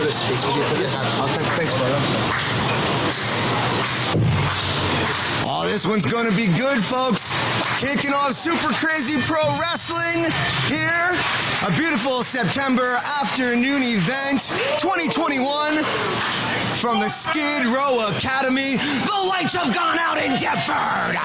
this space with you for this. Thanks, brother. Oh, this one's going to be good, folks. Kicking off Super Crazy Pro Wrestling here. A beautiful September afternoon event, 2021, from the Skid Row Academy. The lights have gone out in Deptford.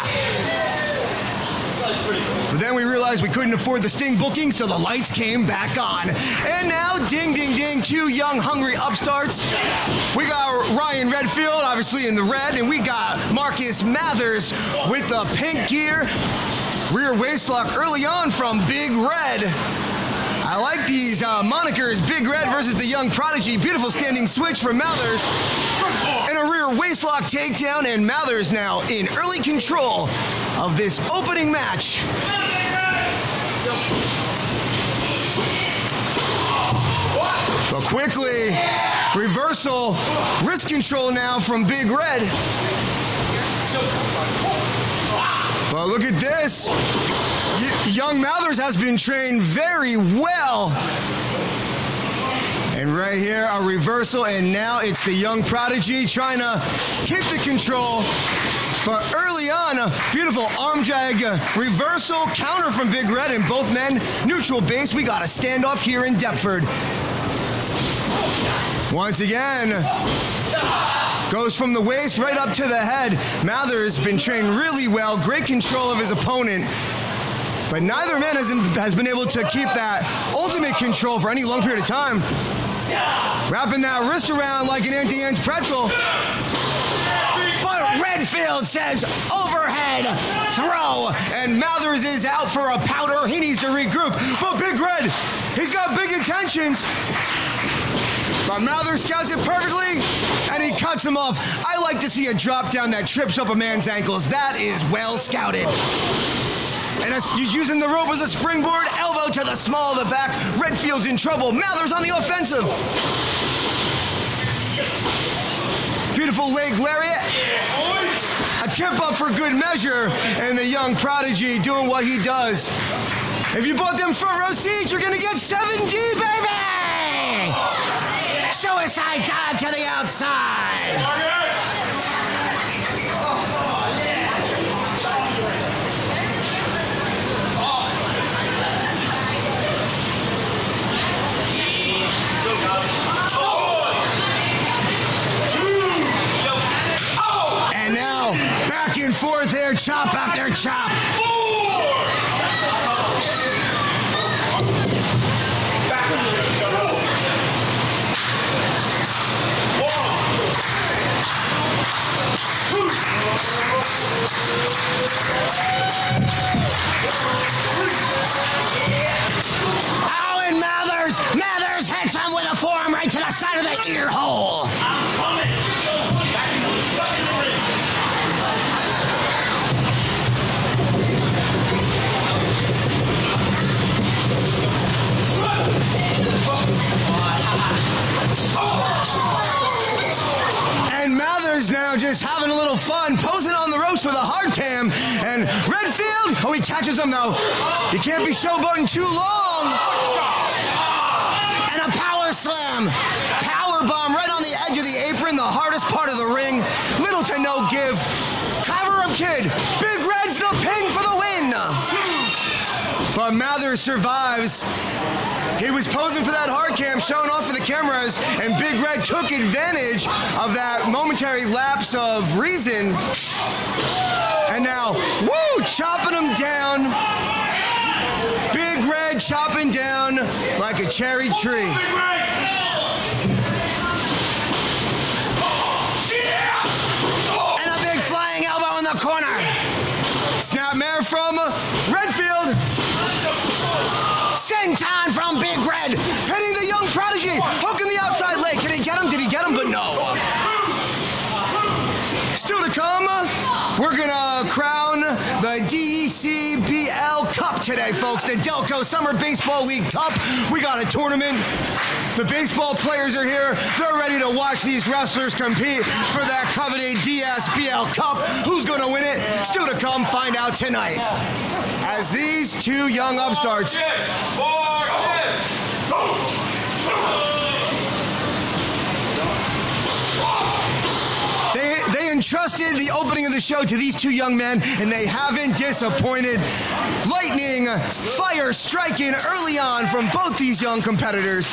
But then we realized we couldn't afford the Sting booking, so the lights came back on. And now, ding, ding, ding, two young, hungry upstarts. We got Ryan Redfield, obviously in the red, and we got Marcus Mathers with the pink gear. Rear waistlock early on from Big Red. I like these monikers, Big Red versus the Young Prodigy. Beautiful standing switch from Mathers. And a rear waistlock takedown, and Mathers now in early control of this opening match. But quickly, reversal, wrist control now from Big Red. But look at this. Young Mathers has been trained very well. And right here, a reversal, and now it's the Young Prodigy trying to keep the control. But early on, a beautiful arm drag reversal counter from Big Red, and both men neutral base. We got a standoff here in Deptford. Once again, goes from the waist right up to the head. Mathers been trained really well, great control of his opponent. But neither man has been able to keep that ultimate control for any long period of time. Wrapping that wrist around like an Auntie Anne's pretzel. But Redfield says overhead throw, and Mathers is out for a powder. He needs to regroup. But Big Red, he's got big intentions. But Mathers scouts it perfectly, and he cuts him off. I like to see a drop down that trips up a man's ankles. That is well scouted. And he's using the rope as a springboard, elbow to the small of the back. Redfield's in trouble. Mathers on the offensive. Beautiful leg lariat. A kip up for good measure, and the Young Prodigy doing what he does. If you bought them front row seats, you're going to get 7D, baby! Suicide dive to the outside. And now, back and forth here, chop after chop. Oh, and Mathers hits him with a forearm right to the side of the ear hole. And Mathers now just having a little fun, posing on the ropes with a hard cam. And Redfield, oh, he catches him though. You can't be showboating too long. And a power slam. Power bomb right on the edge of the apron, the hardest part of the ring. Little to no give. Cover him, kid. Big Red for the pin for the win. But Mathers survives. He was posing for that hard cam, showing off for the cameras, and Big Red took advantage of that momentary lapse of reason. And now, woo, chopping him down. Big Red chopping down like a cherry tree. And a big flying elbow in the corner. Snapmare from Redfield. Senton from Big Red, hitting the Young Prodigy, hooking the outside leg. Did he get him? Did he get him? But no. Still to come, we're gonna crown the DCBL Cup today, folks. The Delco Summer Baseball League Cup. We got a tournament. The baseball players are here. They're ready to watch these wrestlers compete for that coveted DSBL Cup. Who's gonna win it? Still to come, find out tonight. As these two young upstarts entrusted the opening of the show to these two young men, and they haven't disappointed. Lightning, fire striking early on from both these young competitors.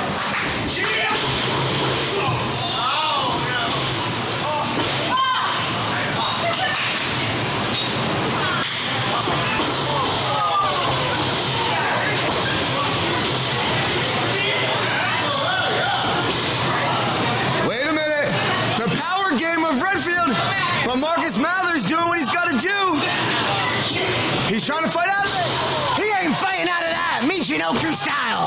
Game of Redfield, but Marcus Mathers doing what he's got to do. He's trying to fight out of it. He ain't fighting out of that, Michinoku style.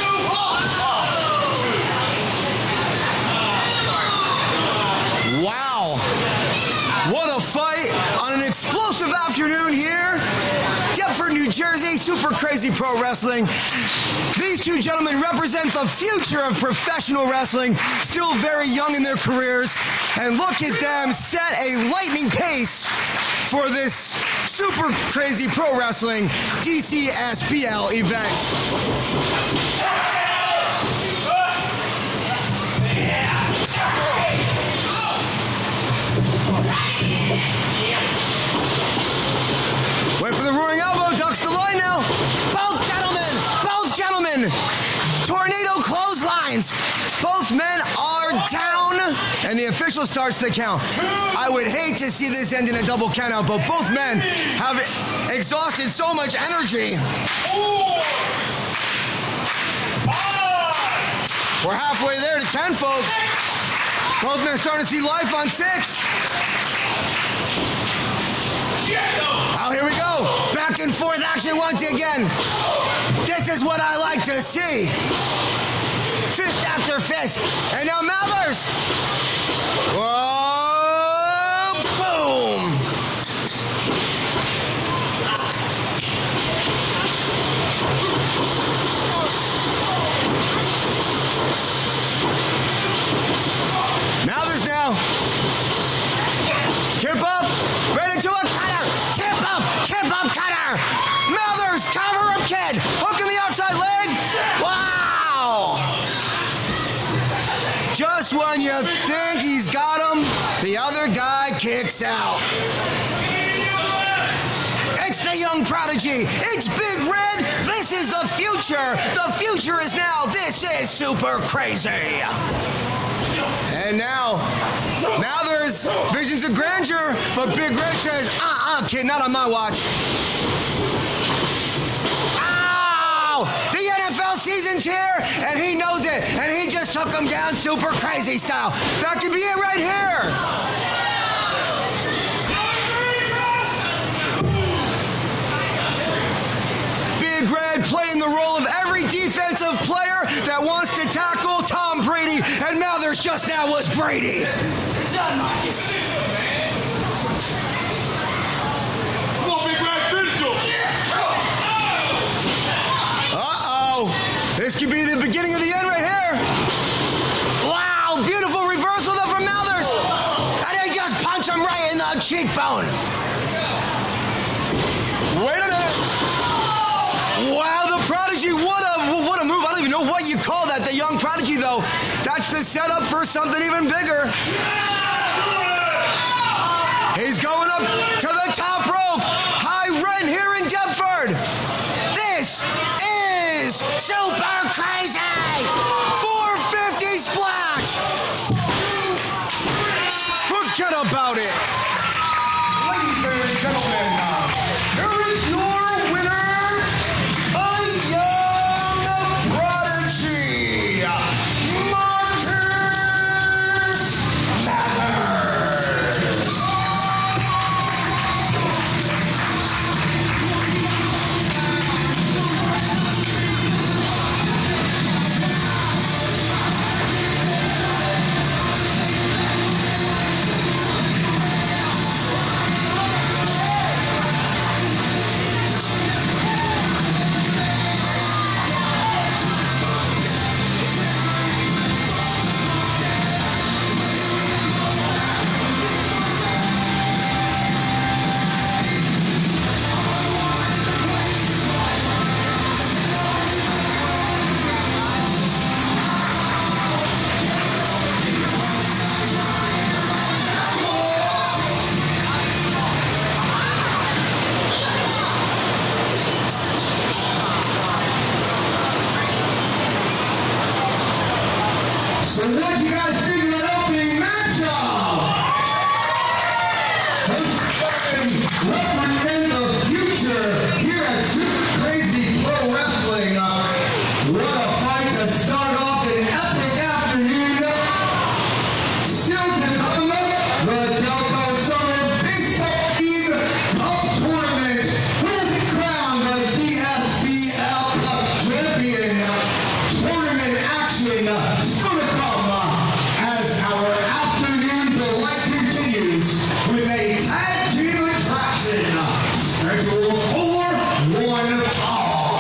Wow. What a fight on an explosive afternoon here. Deptford, New Jersey, Super Crazy Pro Wrestling. These two gentlemen represent the future of professional wrestling, still very young in their careers. And look at them set a lightning pace for this Super Crazy Pro Wrestling DCSPL event. Went for the roaring elbow, ducks the line now. Both gentlemen, tornado clotheslines. Both men are down, and the official starts the count. I would hate to see this end in a double countout, but both men have exhausted so much energy. We're halfway there to 10, folks. Both men starting to see life on 6. Oh, here we go. Back and forth action once again. This is what I like to see. Fist after fist. And now Mathers. Whoa, boom. Mathers now. Kip up. Right into a cutter. Kip up cutter. Mathers, cover up kid. Hook in the outside leg. Wow. Just when you think he's got him, the other guy kicks out. It's the young prodigy. It's Big Red. This is the future. The future is now. This is Super Crazy. And now there's visions of grandeur, but Big Red says, kid, not on my watch. Ow! The NFL season's here, and he knows it, and he just took him down Super Crazy style. That could be it right here. Big Red playing the role of every defensive player that wants to tackle Tom Brady, and Mathers just now was Brady. Good job, Marcus. Come on, Big Red, finish him. This could be the beginning of the end right here. Wow, beautiful reversal though from Mathers. And they just punch him right in the cheekbone. Wait a minute. Wow, the Prodigy, what a move. I don't even know what you call that, the young Prodigy, though. That's the setup for something even bigger. He's going up to the top rope. High rent here in Deptford. This is Super Crazy. 450 splash. Forget about it. Ladies and gentlemen, here is your winner, a young prodigy, Marcus Mathers. 4-1 all.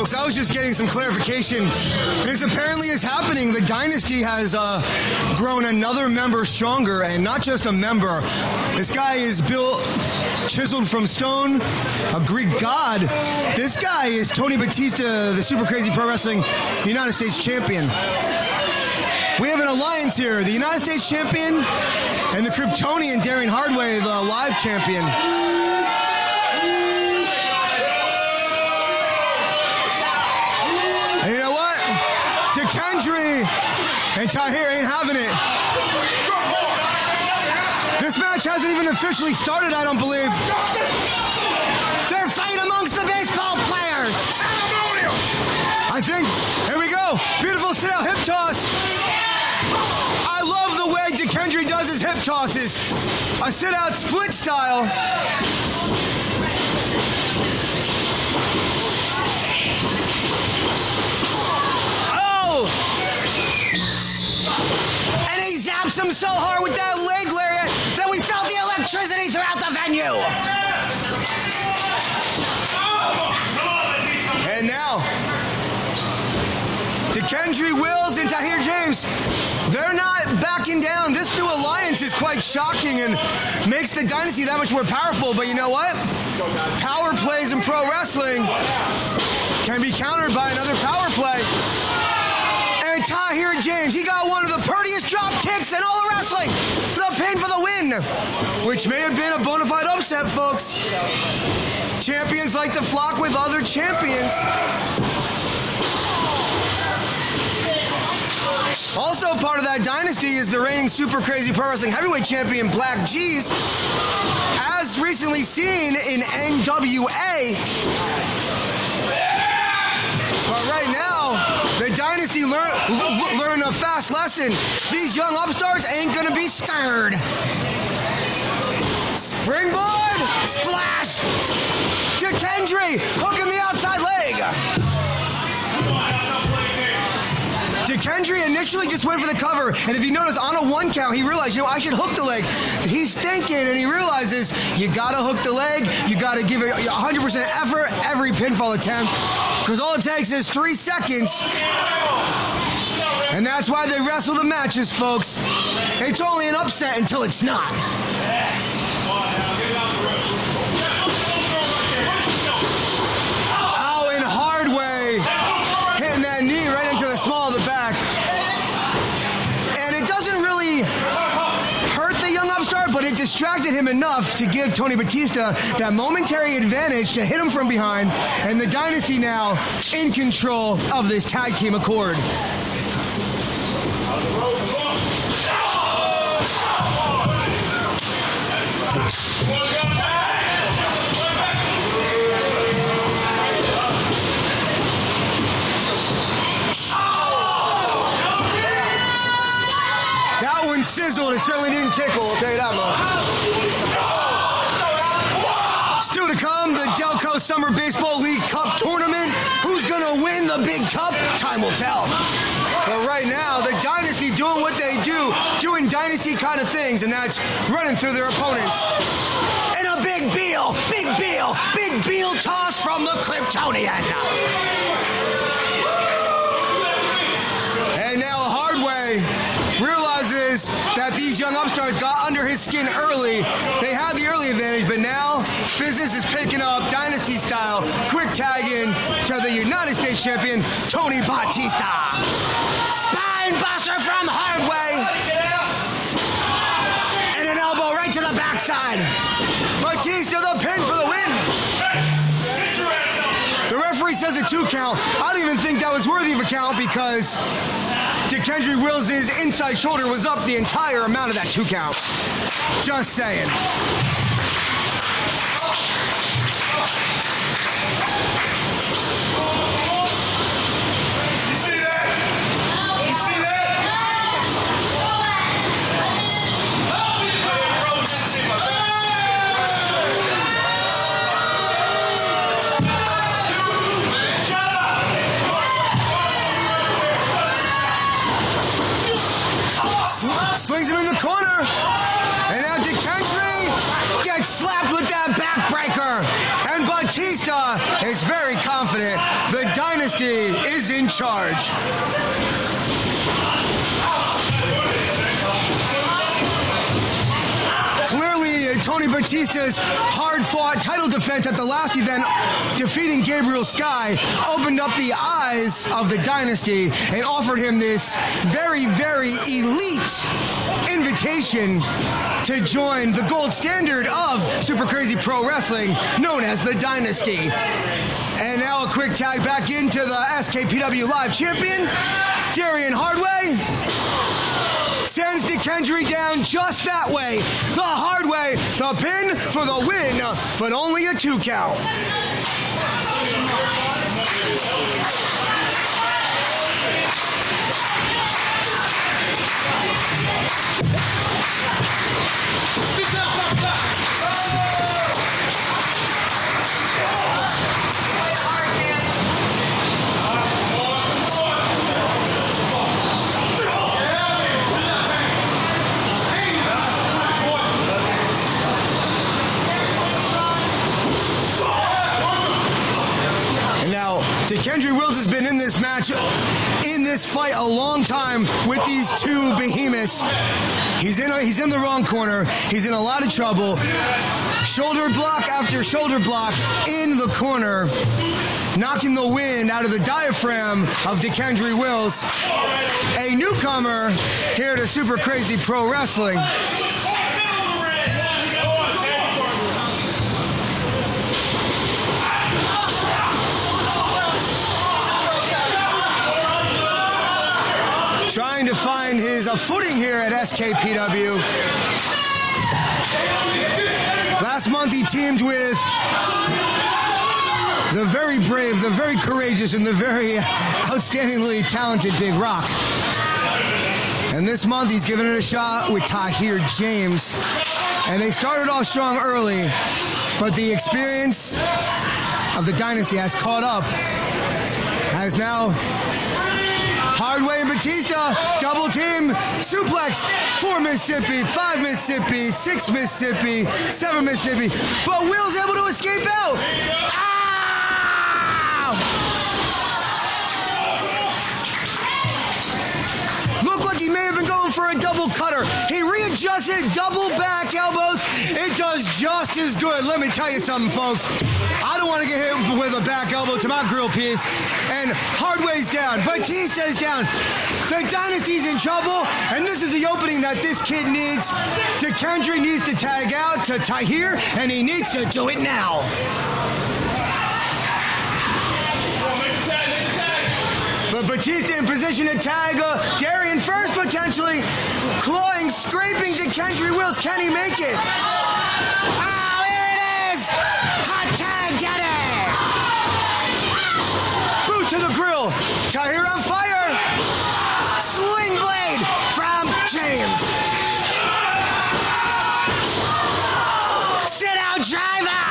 Folks, I was just getting some clarification. This apparently is happening. The Dynasty has grown another member stronger, and not just a member. This guy is built, chiseled from stone, a Greek god. This guy is Tony Batista, the Super Crazy Pro Wrestling United States Champion. We have an alliance here. The United States Champion and the Kryptonian Darren Hardway, the live champion. And you know what? Dekendry and Tahir ain't having it. This match hasn't even officially started, I don't believe. They're fighting amongst the baseball players. I think, here we go. Beautiful sit-out hip toss. I love the way Dekendry does his hip tosses. A sit-out split style. Oh! And he zaps him so hard with that leg lariat that we felt the electricity throughout the venue. And now, Dekendry Wills and Tahir James, they're not backing down. This new alliance is quite shocking and makes the Dynasty that much more powerful. But you know what? Power plays in pro wrestling can be countered by another power play. And Tahir James, he got one of the prettiest drop kicks in all of wrestling. The pin for the win, which may have been a bona fide upset, folks. Champions like to flock with other champions. Also part of that dynasty is the reigning Super Crazy Pro Wrestling Heavyweight Champion Black G's, as recently seen in NWA. But right now, the dynasty learned a fast lesson. These young upstarts ain't gonna be scared. Springboard, splash. Dekendry hooking the outside leg. Dekendry initially just went for the cover, and if you notice, on a 1 count, he realized, I should hook the leg. He's thinking, and he realizes, you gotta hook the leg, you gotta give it 100% effort every pinfall attempt, because all it takes is 3 seconds. And that's why they wrestle the matches, folks. It's only an upset until it's not. Oh, and Hardway hitting that knee right into the small of the back. And it doesn't really hurt the young upstart, but it distracted him enough to give Tony Batista that momentary advantage to hit him from behind. And the Dynasty now in control of this tag team accord. That one sizzled. It certainly didn't tickle, I'll tell you that much. Still to come, the Delco Summer Baseball League Cup Tournament. Who's going to win the big cup? Time will tell. But right now, the Dynasty doing what they do, doing Dynasty kind of things, and that's running through their opponents. And a big Beal toss from the Kryptonian. And now Hardway realizes that these young upstarts got under his skin early. They had the early advantage, but now business is picking up Dynasty style. Quick tag in to the United States Champion, Tony Batista. Spine buster from Hardway. And an elbow right to the backside. Batista the pin for the win. The referee says a 2 count. I don't even think that was worthy of a count because Dekendry Wills' inside shoulder was up the entire amount of that 2 count. Just saying. You see that? You see that? Slings him in the corner. And now Dekendry gets slapped with that backbreaker. And Batista is very confident. The Dynasty charge. Clearly, Tony Batista's hard-fought title defense at the last event, defeating Gabriel Sky, opened up the eyes of the Dynasty and offered him this very, very elite invitation to join the gold standard of Super Crazy Pro Wrestling, known as the Dynasty. And now a quick tag back into the SKPW Live champion, Darian Hardway. Sends DeKendry down just that way. The hard way. The pin for the win, but only a 2 count. DeKendry Wills has been in this match, in this fight a long time with these two behemoths. He's in the wrong corner. He's in a lot of trouble. Shoulder block after shoulder block in the corner, knocking the wind out of the diaphragm of DeKendry Wills, a newcomer here to Super Crazy Pro Wrestling. Trying to find his footing here at SKPW. Last month he teamed with the very brave, the very courageous, and the very outstandingly talented Big Rock. And this month he's given it a shot with Tahir James. And they started off strong early, but the experience of the Dynasty has caught up. As now Hardway and Batista, double team, suplex, 4 Mississippi, 5 Mississippi, 6 Mississippi, 7 Mississippi, but Will's able to escape out. Ow! Looked like he may have been going for a double cutter. He readjusted, double back elbows. It does just as good. Let me tell you something, folks. I don't want to get hit with a back elbow to my grill piece. And Hardway's down. Batista's down. The Dynasty's in trouble. And this is the opening that this kid needs. DeKendry needs to tag out to Tahir, and he needs to do it now. But Batista in position to tag Darian first, potentially. Clawing, scraping DeKendry Wills. Can he make it? Oh, here it is! Hot tag, get it! Boot to the grill. Tahir on fire. Sling blade from James. Sit out driver.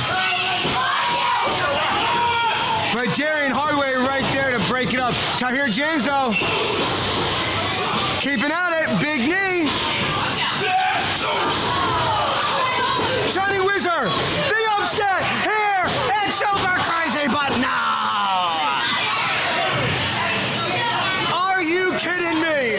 But Darian Hardway right there to break it up. Tahir James though, keeping at it. Big knee. Johnny Wizard, the upset here at Super Crazy, but no. Are you kidding me?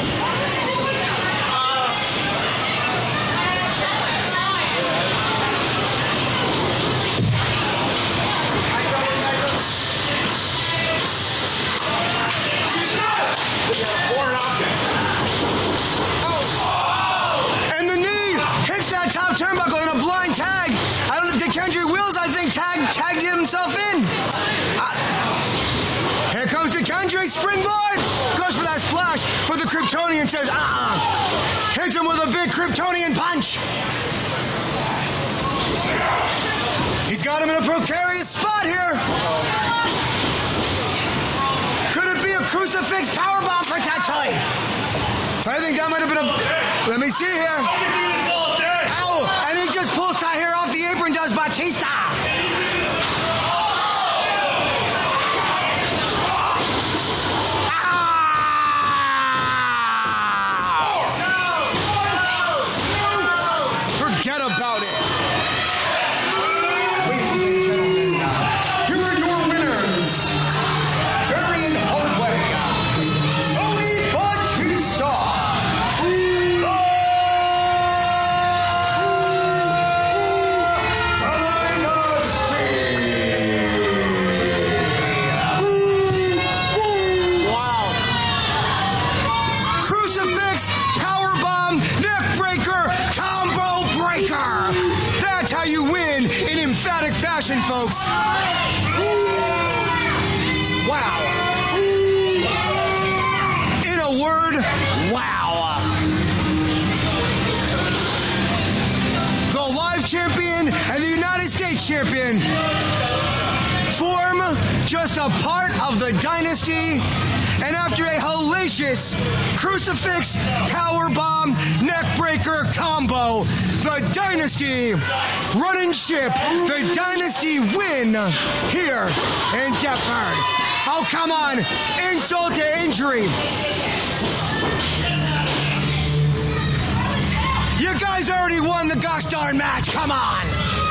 And the knee hits that top turnbuckle in a blind tag. I don't know, DeKendry Wills, I think, tagged himself in. Here comes DeKendry, springboard. Goes for that splash, but the Kryptonian says, hits him with a big Kryptonian punch. He's got him in a precarious spot here. Could it be a crucifix powerbomb potentially? I think that might have been a... Let me see here. Ow! And he just pulls Tahir off the apron, does Batista. Forget about it. Ladies and gentlemen, here are your winners. Darian Hardway expression, folks. Wow. In a word, wow. The live champion and the United States champion form just a part of the dynasty, and after a hellacious crucifix powerbomb neckbreaker combo, the dynasty running ship, the dynasty win here in Deptford. Oh, come on, insult to injury. You guys already won the gosh darn match, come on.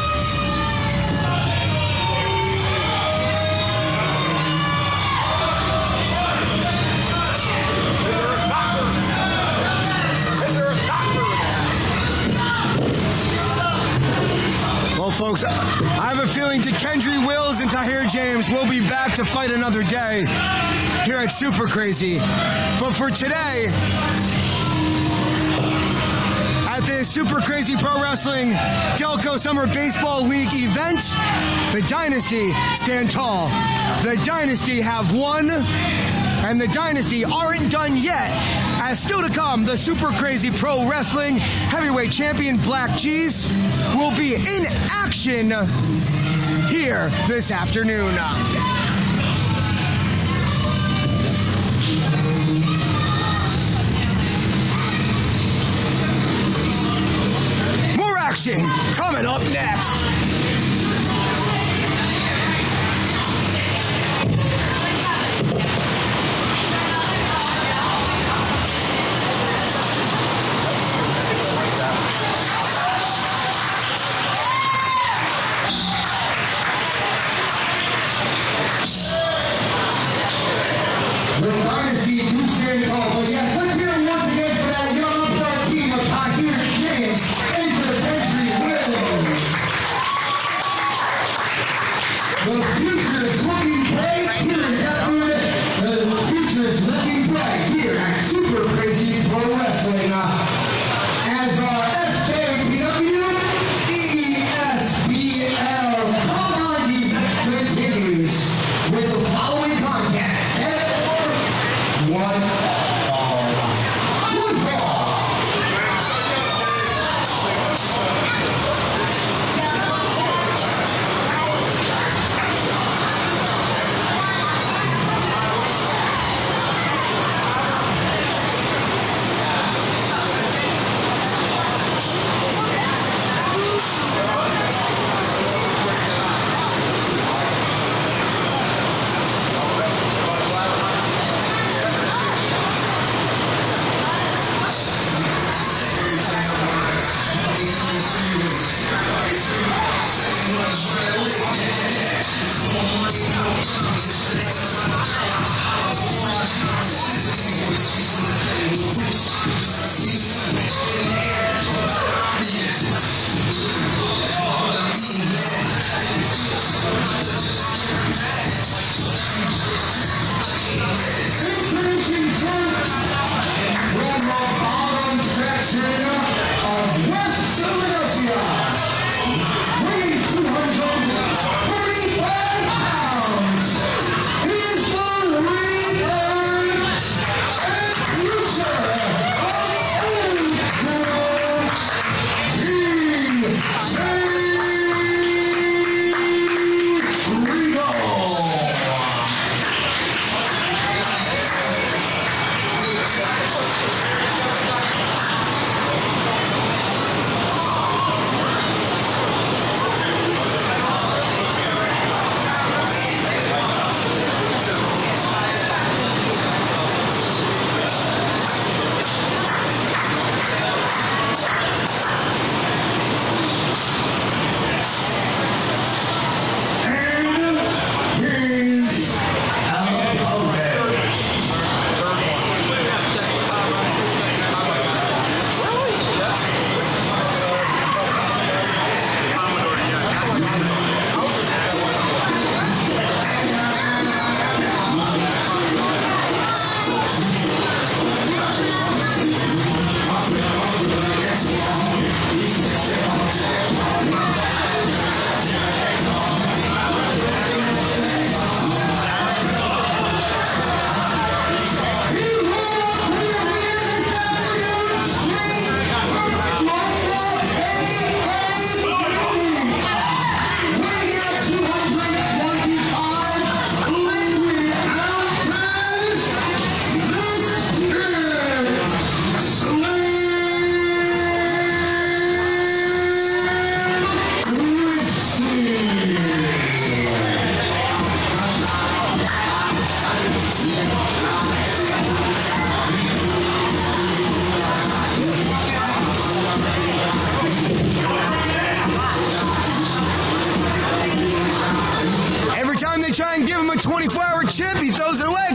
Well, folks, I have a feeling Kendry Wills and Tahir James will be back to fight another day here at Super Crazy. But for today, at the Super Crazy Pro Wrestling Delco Summer Baseball League event, the Dynasty stand tall. The Dynasty have won, and the Dynasty aren't done yet. As still to come, the Super Crazy Pro Wrestling Heavyweight Champion Black Cheese will be in action here this afternoon. More action coming up next.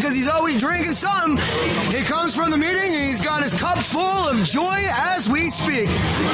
because he's always drinking something. He comes from the meeting and he's got his cup full of joy as we speak.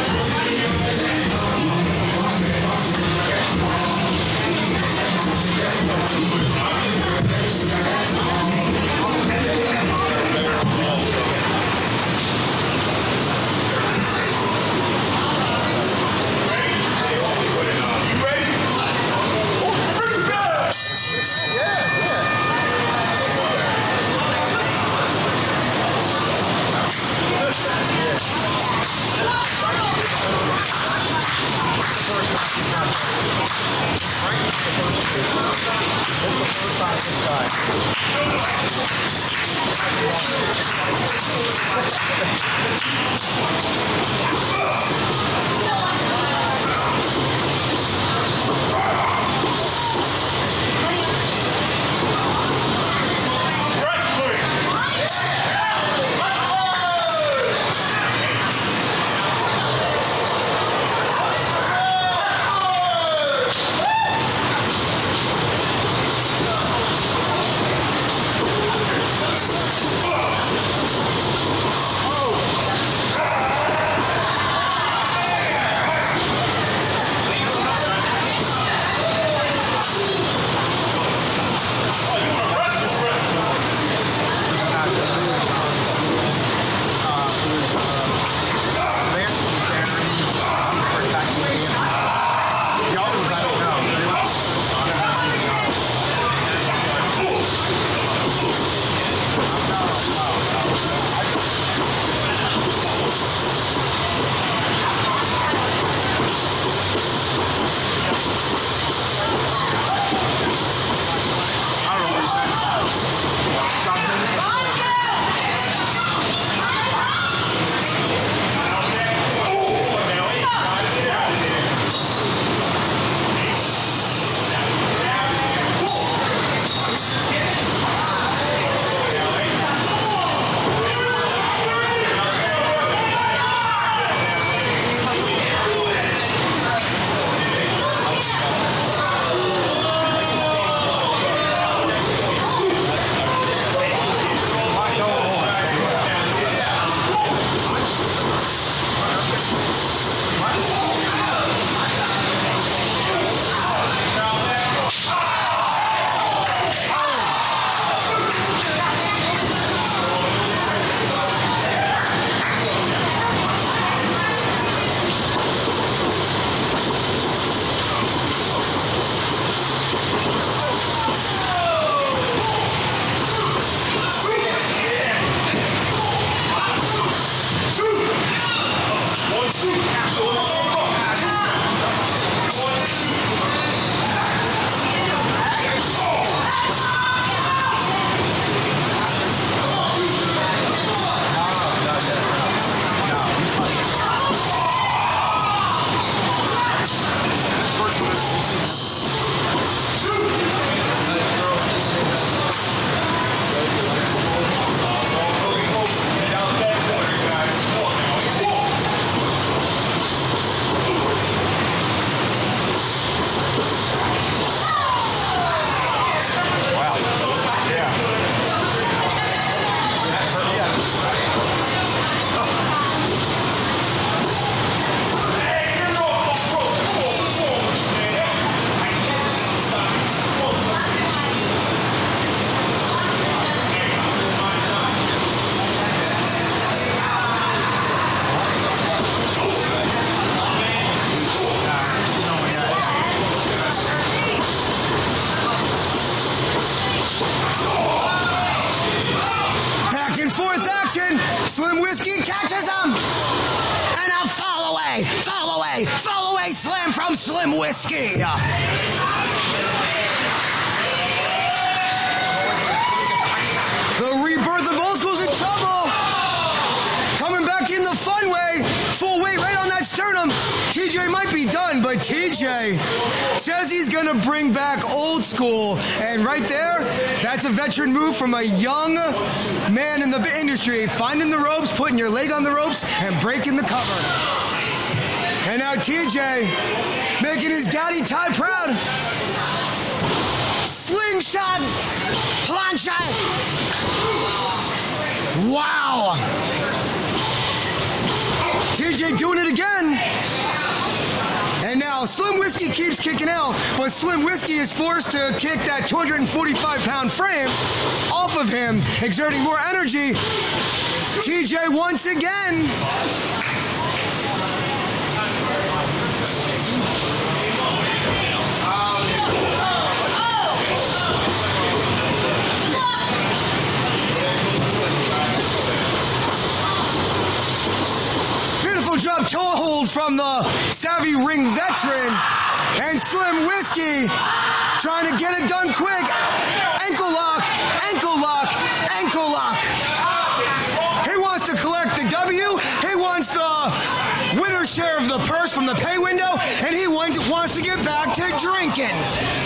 Slim Whiskey catches him. And a fall away slam from Slim Whiskey. The rebirth of Old School's in trouble. Coming back in the fun way. Full weight right on that sternum. TJ might be done, but TJ says he's going to bring back Old School. And right there, that's a veteran move from a young man in the industry. Finding the ropes, putting your leg on the ropes, and breaking the cover. And now TJ making his daddy Ty proud. slingshot plancha. Wow. TJ doing it again. And now Slim Whiskey keeps kicking out, but Slim Whiskey is forced to kick that 245-pound frame off of him, exerting more energy. TJ once again. Beautiful drop toe hold from the savvy ring veteran. And Slim Whiskey trying to get it done quick. Ankle lock, ankle lock, ankle lock. He wants to collect the W. He wants the winner's share of the purse from the pay window. And he wants to get back to drinking.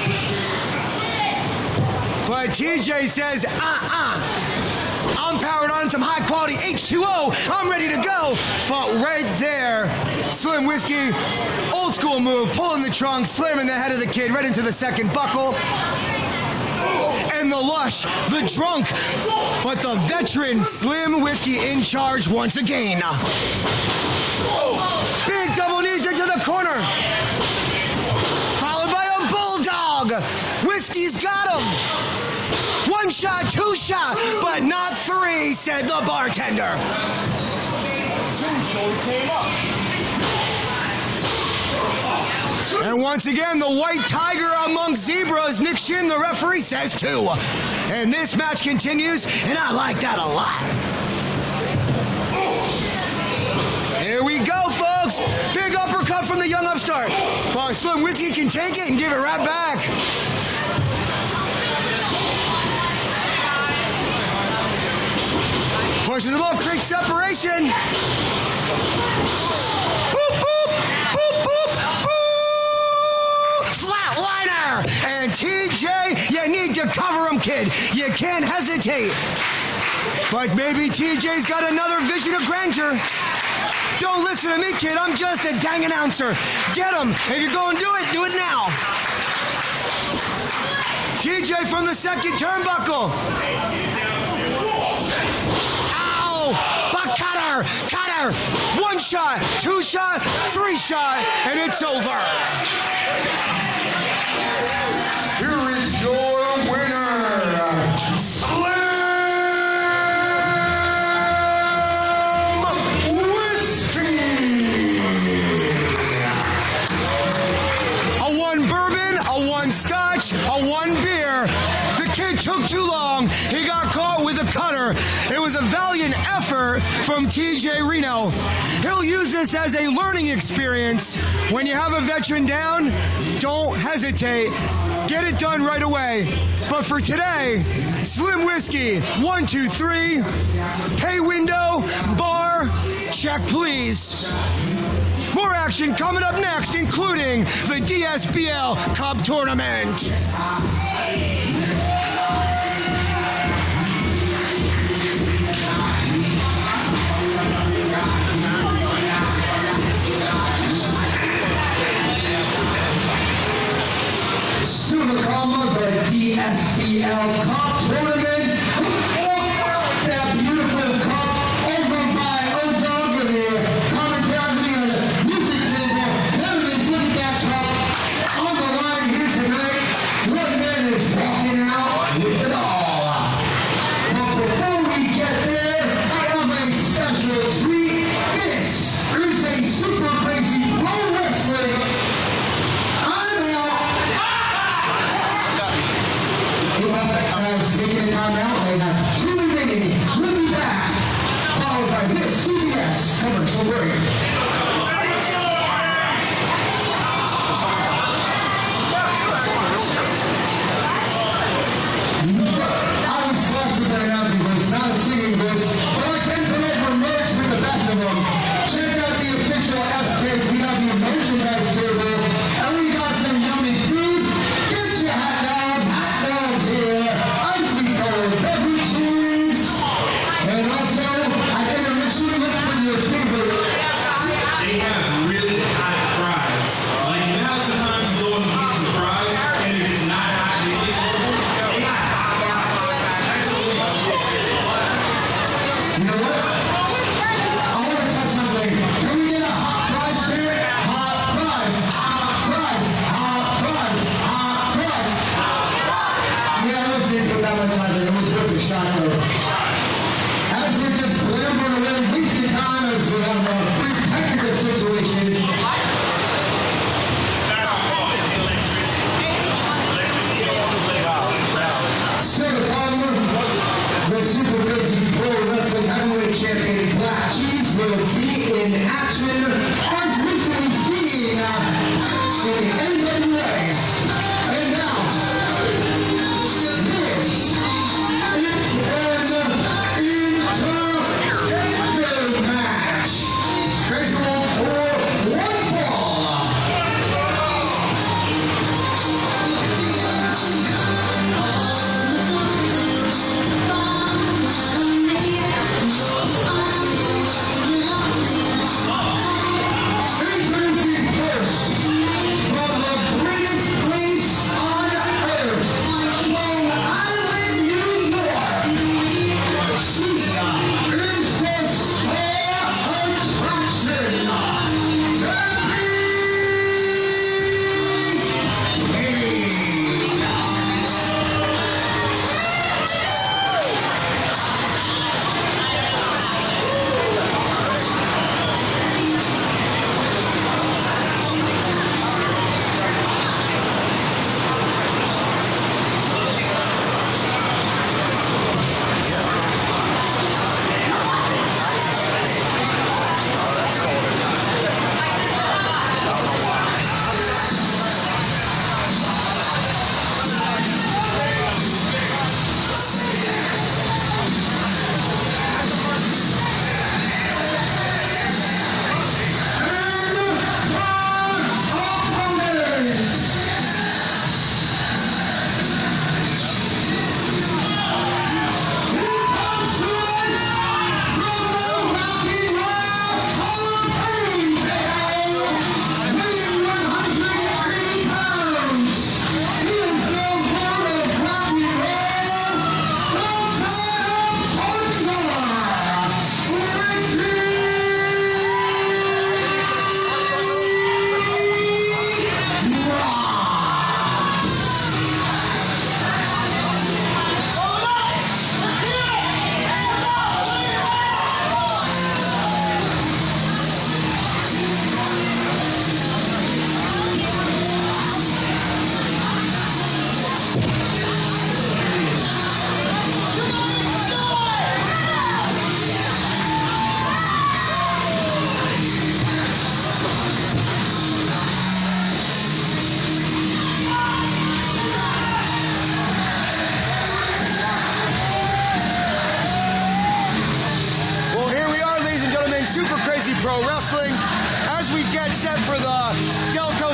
But TJ says, I'm powered on some high quality H2O. I'm ready to go. But right there, Slim Whiskey, old school move, pulling the trunk, slamming the head of the kid right into the second buckle. And the lush, the drunk, but the veteran Slim Whiskey in charge once again. Big double knees into the corner. Followed by a bulldog. Whiskey's got him. One shot, two shot, but not three, said the bartender. And once again, the white tiger amongst zebras, Nick Shin, the referee, says two. And this match continues, and I like that a lot. Here we go, folks. Big uppercut from the young upstart. But Slim Whiskey can take it and give it right back. Pushes him off, creates separation. Boop, boop, boop, boop, boop. Flatliner. And TJ, you need to cover him, kid. You can't hesitate. But maybe TJ's got another vision of grandeur. Don't listen to me, kid. I'm just a dang announcer. Get him. If you're going to do it now. TJ from the second turnbuckle. But cutter, one shot, two shot, three shot, and it's over. Here is your winner, Slim Whiskey. A one bourbon, a one scotch, a one beer. The kid took too long. He got caught with a cutter. It was a valiant effort from TJ Reno. He'll use this as a learning experience. When you have a veteran down, don't hesitate. Get it done right away. But for today, Slim Whiskey, 1, 2, 3, pay window, bar, check please. More action coming up next, including the DSBL Cup Tournament. The DSBL Cup Tournament. That beautiful cup over by O-Dog and the commentary on the music table. Everybody's looking at that cup on the line here tonight. One man is walking out with it all. But before we get there, I have a special treat. This is a super crazy pro wrestling. I'm out.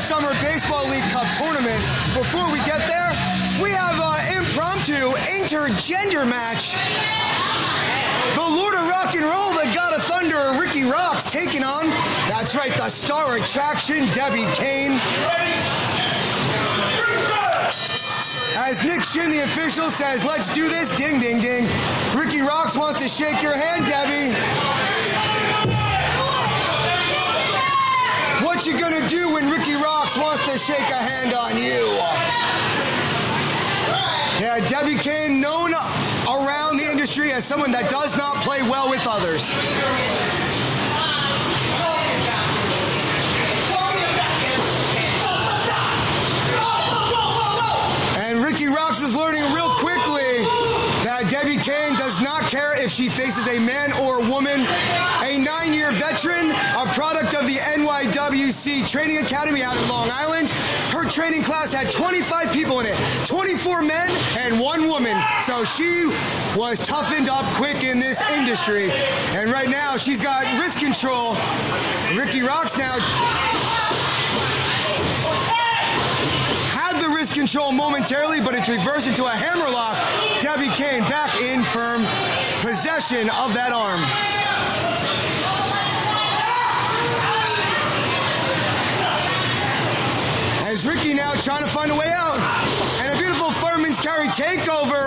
Summer Baseball League Cup tournament. Before we get there, we have an impromptu intergender match. The Lord of Rock and Roll, the God of Thunder, Ricky Rocks, taking on, that's right, the star attraction, Debbie Kane. As Nick Shin, the official, says, let's do this, ding, ding, ding. Ricky Rocks wants to shake your hand, Debbie. What you gonna do when Ricky Rocks wants to shake a hand on you? Yeah, Debbie Kane, known around the industry as someone that does not play well with others. And Ricky Rocks is learning real quickly that Debbie Kane does not care if she faces a man or a woman. A 9-year veteran, a product of the NYWC Training Academy out in Long Island. Her training class had 25 people in it, 24 men and 1 woman. So she was toughened up quick in this industry. And right now she's got wrist control. Ricky Rocks now had the wrist control momentarily, but it's reversed into a hammerlock. Debbie Kane back in firm possession of that arm. As Ricky now trying to find a way out. And a beautiful fireman's carry takeover.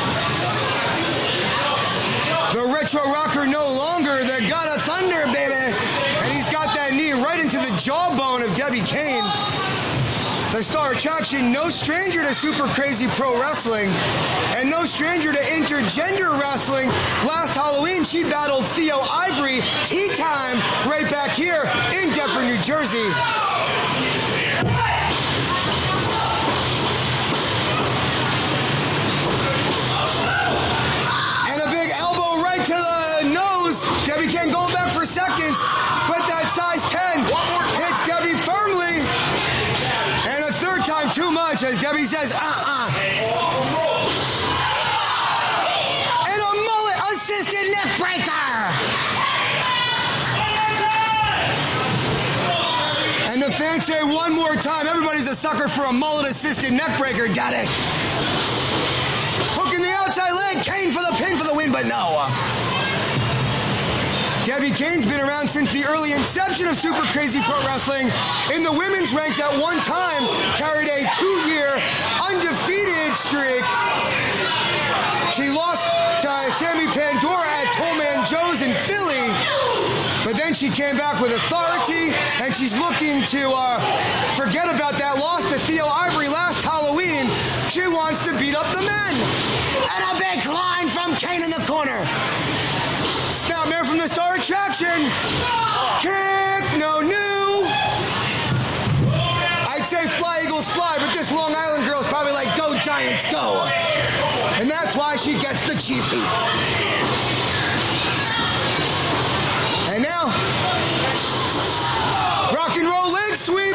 The retro rocker no longer the God of Thunder, baby. And he's got that knee right into the jawbone of Debbie Kane. The star attraction, no stranger to Super Crazy Pro Wrestling and no stranger to intergender wrestling. Last Halloween, she battled Theo Ivory, Tea Time, right back here in Deptford, New Jersey. And a big elbow right to the nose. Debbie Kane going back for seconds, but that size 10 hits Debbie firmly. And a third time too much as Debbie says, And a mullet-assisted neck breaker. And the fans say one more time, everybody's a sucker for a mullet-assisted neck breaker, got it. Hooking the outside leg, Kane for the pin for the win, but no. Debbie Kane's been around since the early inception of Super Crazy Pro Wrestling. In the women's ranks at one time, carried a 2-year undefeated streak. She lost to Sammy Pandora at Tollman Joe's in Philly, but then she came back with authority, and she's looking to forget about that loss to Theo Ivory last Halloween. She wants to beat up the men. And a big line from Kane in the corner. Snapmare from the star attraction. Kick, no new. I'd say fly, Eagles, fly, but this Long Island girl's probably like, go Giants, go. And that's why she gets the cheap heat. And now, rock and roll leg sweep.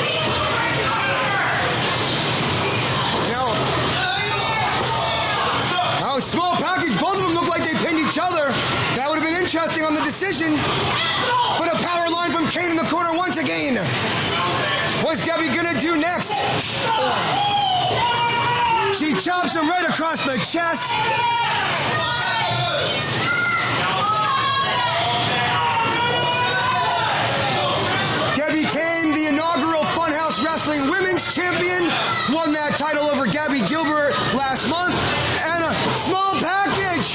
Small package, both of them look like they pinned each other. That would have been interesting on the decision. But a power line from Kane in the corner once again. What's Debbie gonna do next? She chops him right across the chest. Debbie Kane, the inaugural Funhouse Wrestling Women's Champion, won that title over Gabby Gilbert last month. And a small package.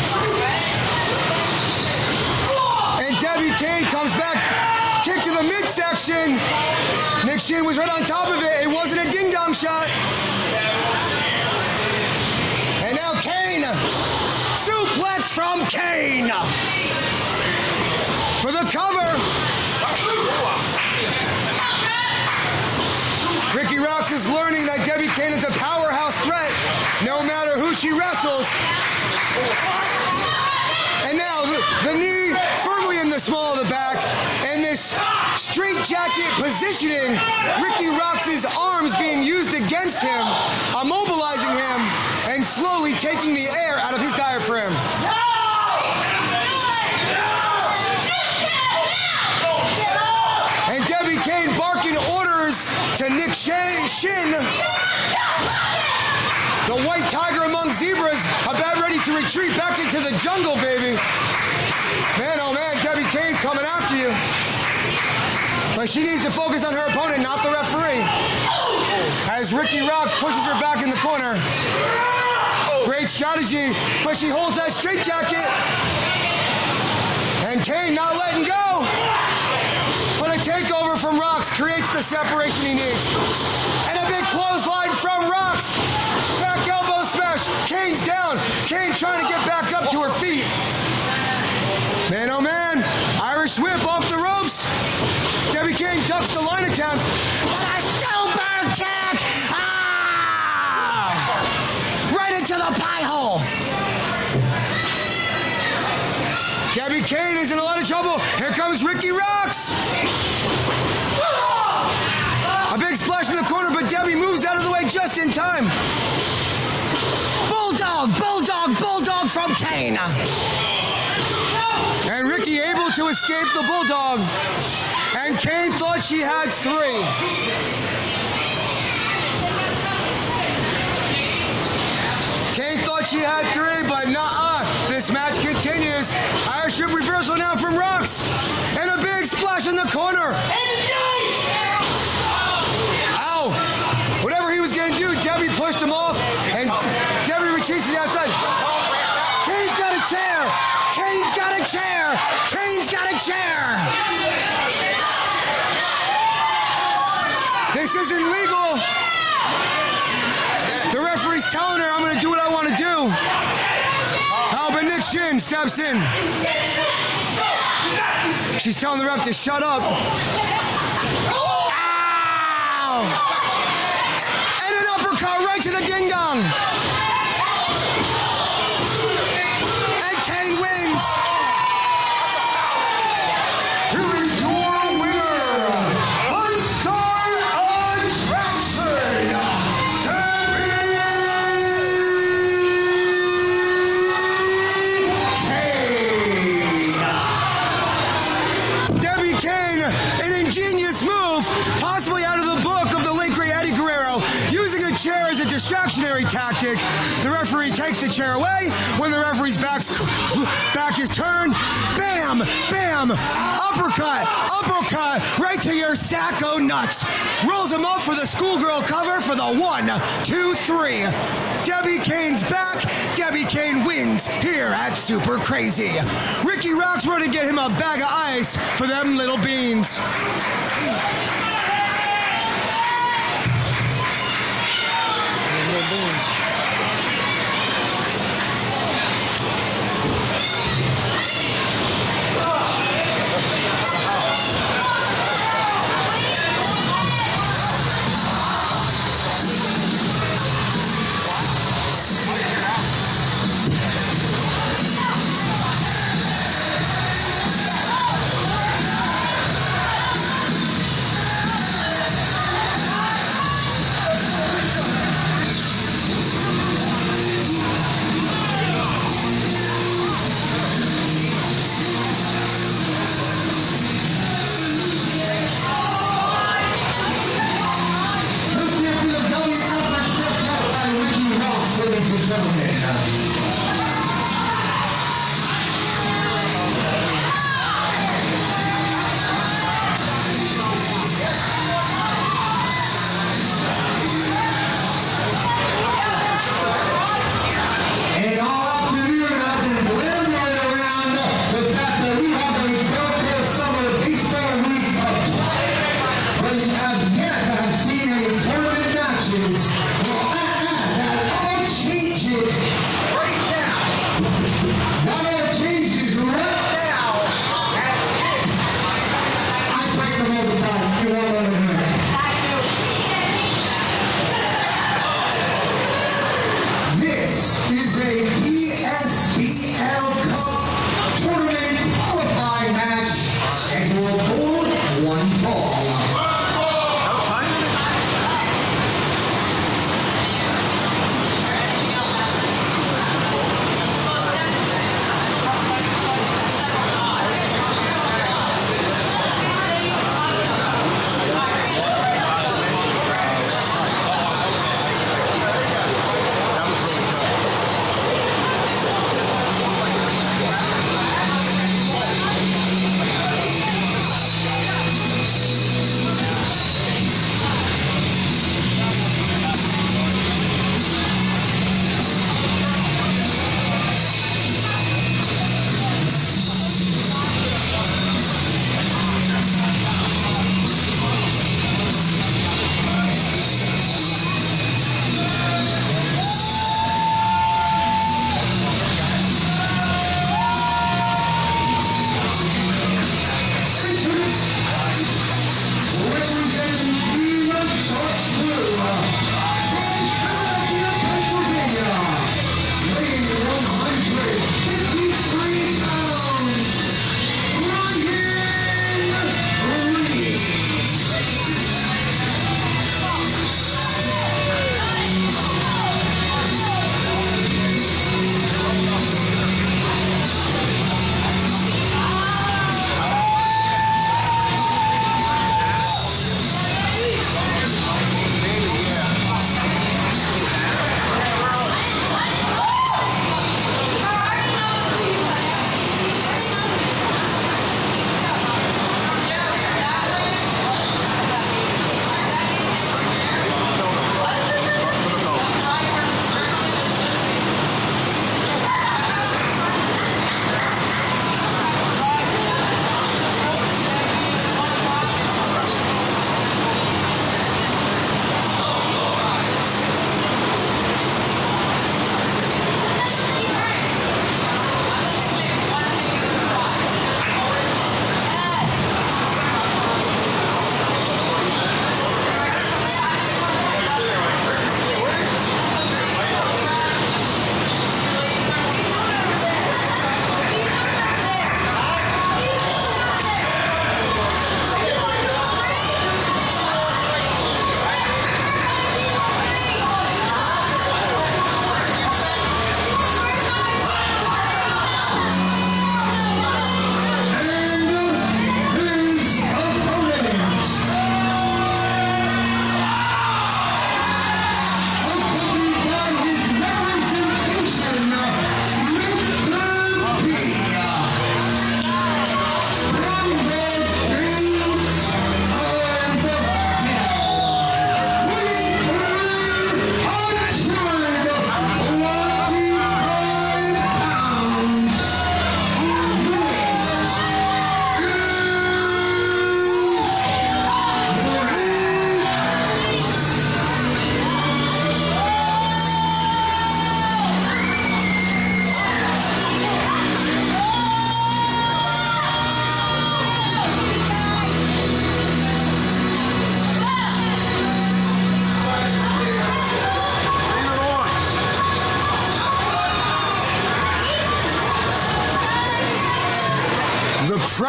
And Debbie Kane comes back, kick to the midsection. Nick Shin was right on top of it. It wasn't a ding-dong shot. And now Kane, suplex from Kane. For the cover. Ricky Rocks is learning that Debbie Kane is a powerhouse threat, no matter who she wrestles. And now the knee firmly in the small of the back, and this straight jacket positioning, Ricky Rocks' arms being used against him, immobilizing him, and slowly taking the air out of his diaphragm. And Debbie Kane Kane barking orders to Nick Shin. The white tiger among zebras about ready to retreat back into the jungle, baby. Man, oh man, Debbie Kane's coming after you. But she needs to focus on her opponent, not the referee. As Ricky Rocks pushes her back in the corner. Great strategy, but she holds that straitjacket. And Kane not letting go. But a takeover from Rocks creates the separation he needs. And a big clothesline from Rocks. Back elbow smash. Kane's down. Kane trying to get back up to her feet. Man, oh man. Irish whip off the ropes. Debbie Kane ducks the line attempt. But a super kick. Ah! Right into the pie hole. Debbie Kane is in a lot of trouble. Here comes Ricky Rocks. A big splash in the corner, but Debbie moves out of the way just in time. Bulldog, bulldog, bulldog from Kane. And Ricky able to escape the bulldog. And Kane thought she had 3. Kane thought she had 3, but nuh-uh. This match continues. Irish whip reversal now from Rocks. And a big splash in the corner. Ow. Whatever he was going to do, Debbie pushed him off. And Debbie retreats to the outside. Kane's got a chair. Kane's got a chair. Kane's got a chair. This isn't legal. The referee's telling her, I'm going to do what I want to do. But Nick Shin steps in. She's telling the ref to shut up. Ow! And an uppercut right to the ding-dong. And Kane wins. Here is your winner, Star Attraction, Debbie Kane, an ingenious move, possibly out of the book of the late great Eddie Guerrero, using a chair as a distractionary tactic. The referee takes the chair away. When the referee's back is turned, bam, bam, uppercut, uppercut, right to your sacco nuts. Rolls him up for the schoolgirl cover for the 1, 2, 3. Debbie Kane's back. Debbie Kane wins here at Super Crazy. Ricky Rocks running to get him a bag of ice for them little beans.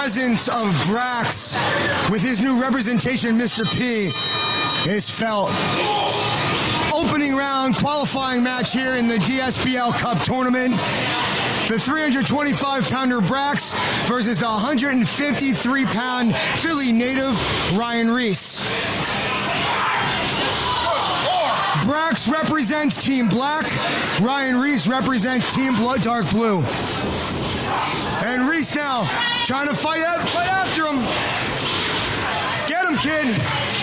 presence of Brax with his new representation, Mr. P, is felt. Opening round qualifying match here in the DSBL Cup tournament. The 325-pounder Brax versus the 153-pound Philly native Ryan Reese. Brax represents Team Black. Ryan Reese represents Team Dark Blue. And Reese now trying to fight after him. Get him, kid.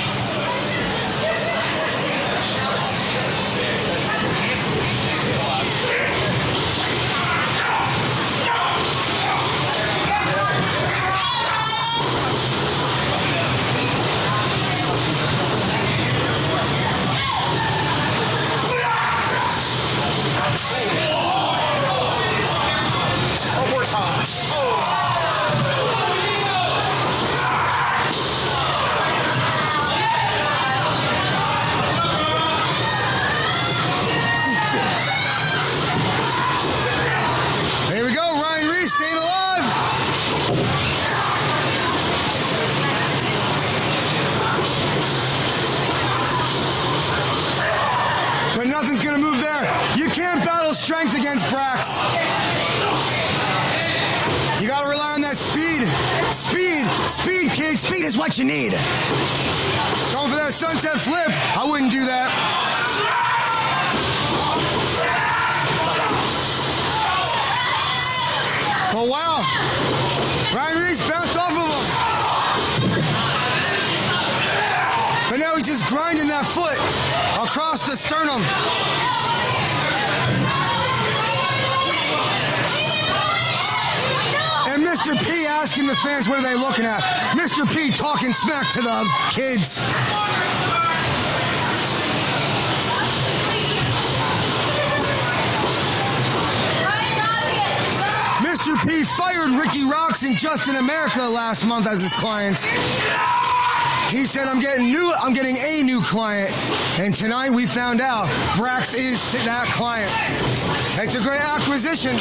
Here we go, Ryan Reese staying alive. But nothing's gonna move there. You can't battle strength against Brax. You gotta rely on that speed. Speed, kid. Speed is what you need. Going for that sunset flip. I wouldn't do that. Oh, wow. Ryan Reese bounced off of him. But now he's just grinding that foot across the sternum. And Mr. P asking the fans, what are they looking at? Mr. P talking smack to the kids. Mr. P fired Ricky Rocks and Justin America last month as his clients. He said, I'm getting a new client. And tonight we found out Brax is that client. It's a great acquisition.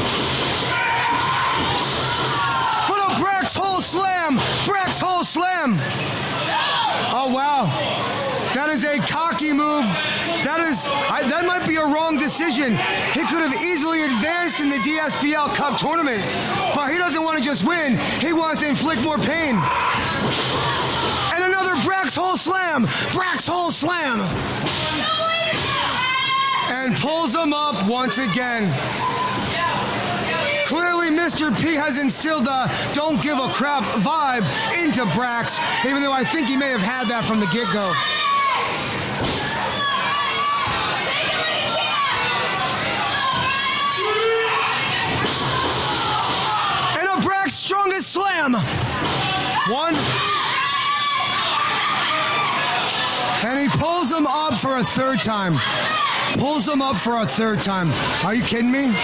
Put a Brax hole slam. Brax hole slam. Oh, wow. That is a cocky move. That might be a wrong decision. He could have easily advanced in the DSBL Cup tournament, but he doesn't want to just win. He wants to inflict more pain. And another Brax hole slam. Brax hole slam. And pulls him up once again. Clearly, Mr. P has instilled the don't give a crap vibe into Brax, even though I think he may have had that from the get-go. And a Brax strongest slam. One. And he pulls him up for a third time. Pulls him up for a third time. Are you kidding me?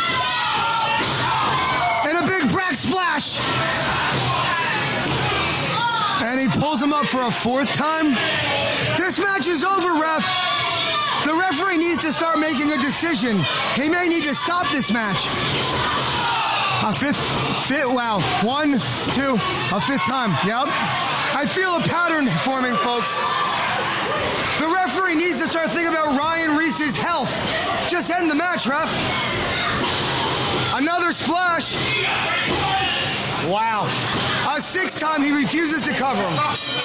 And a big Brax splash. And he pulls him up for a fourth time. This match is over, ref. The referee needs to start making a decision. He may need to stop this match. A fifth, wow. 1, 2, a fifth time. Yep. I feel a pattern forming, folks. The referee needs to start thinking about Ryan Reese's health. Just end the match, ref. Another splash. Wow. A sixth time, he refuses to cover him.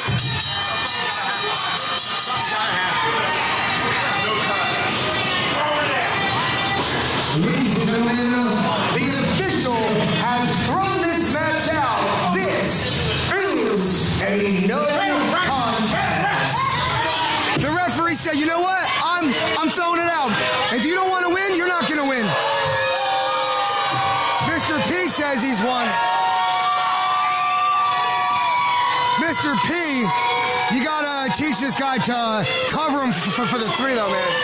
Ladies and gentlemen, the official has thrown this match out. This is a no contest. The referee said, you know what? I'm throwing it out. If you don't want to win, you're not going to win. Mr. P says he's won. Mr. P, you got to teach this guy to cover him for the three, though, man.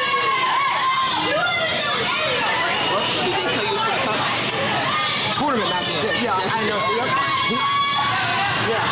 Did they tell you it's for the cup? Tournament matches, yeah, I know. So, yeah.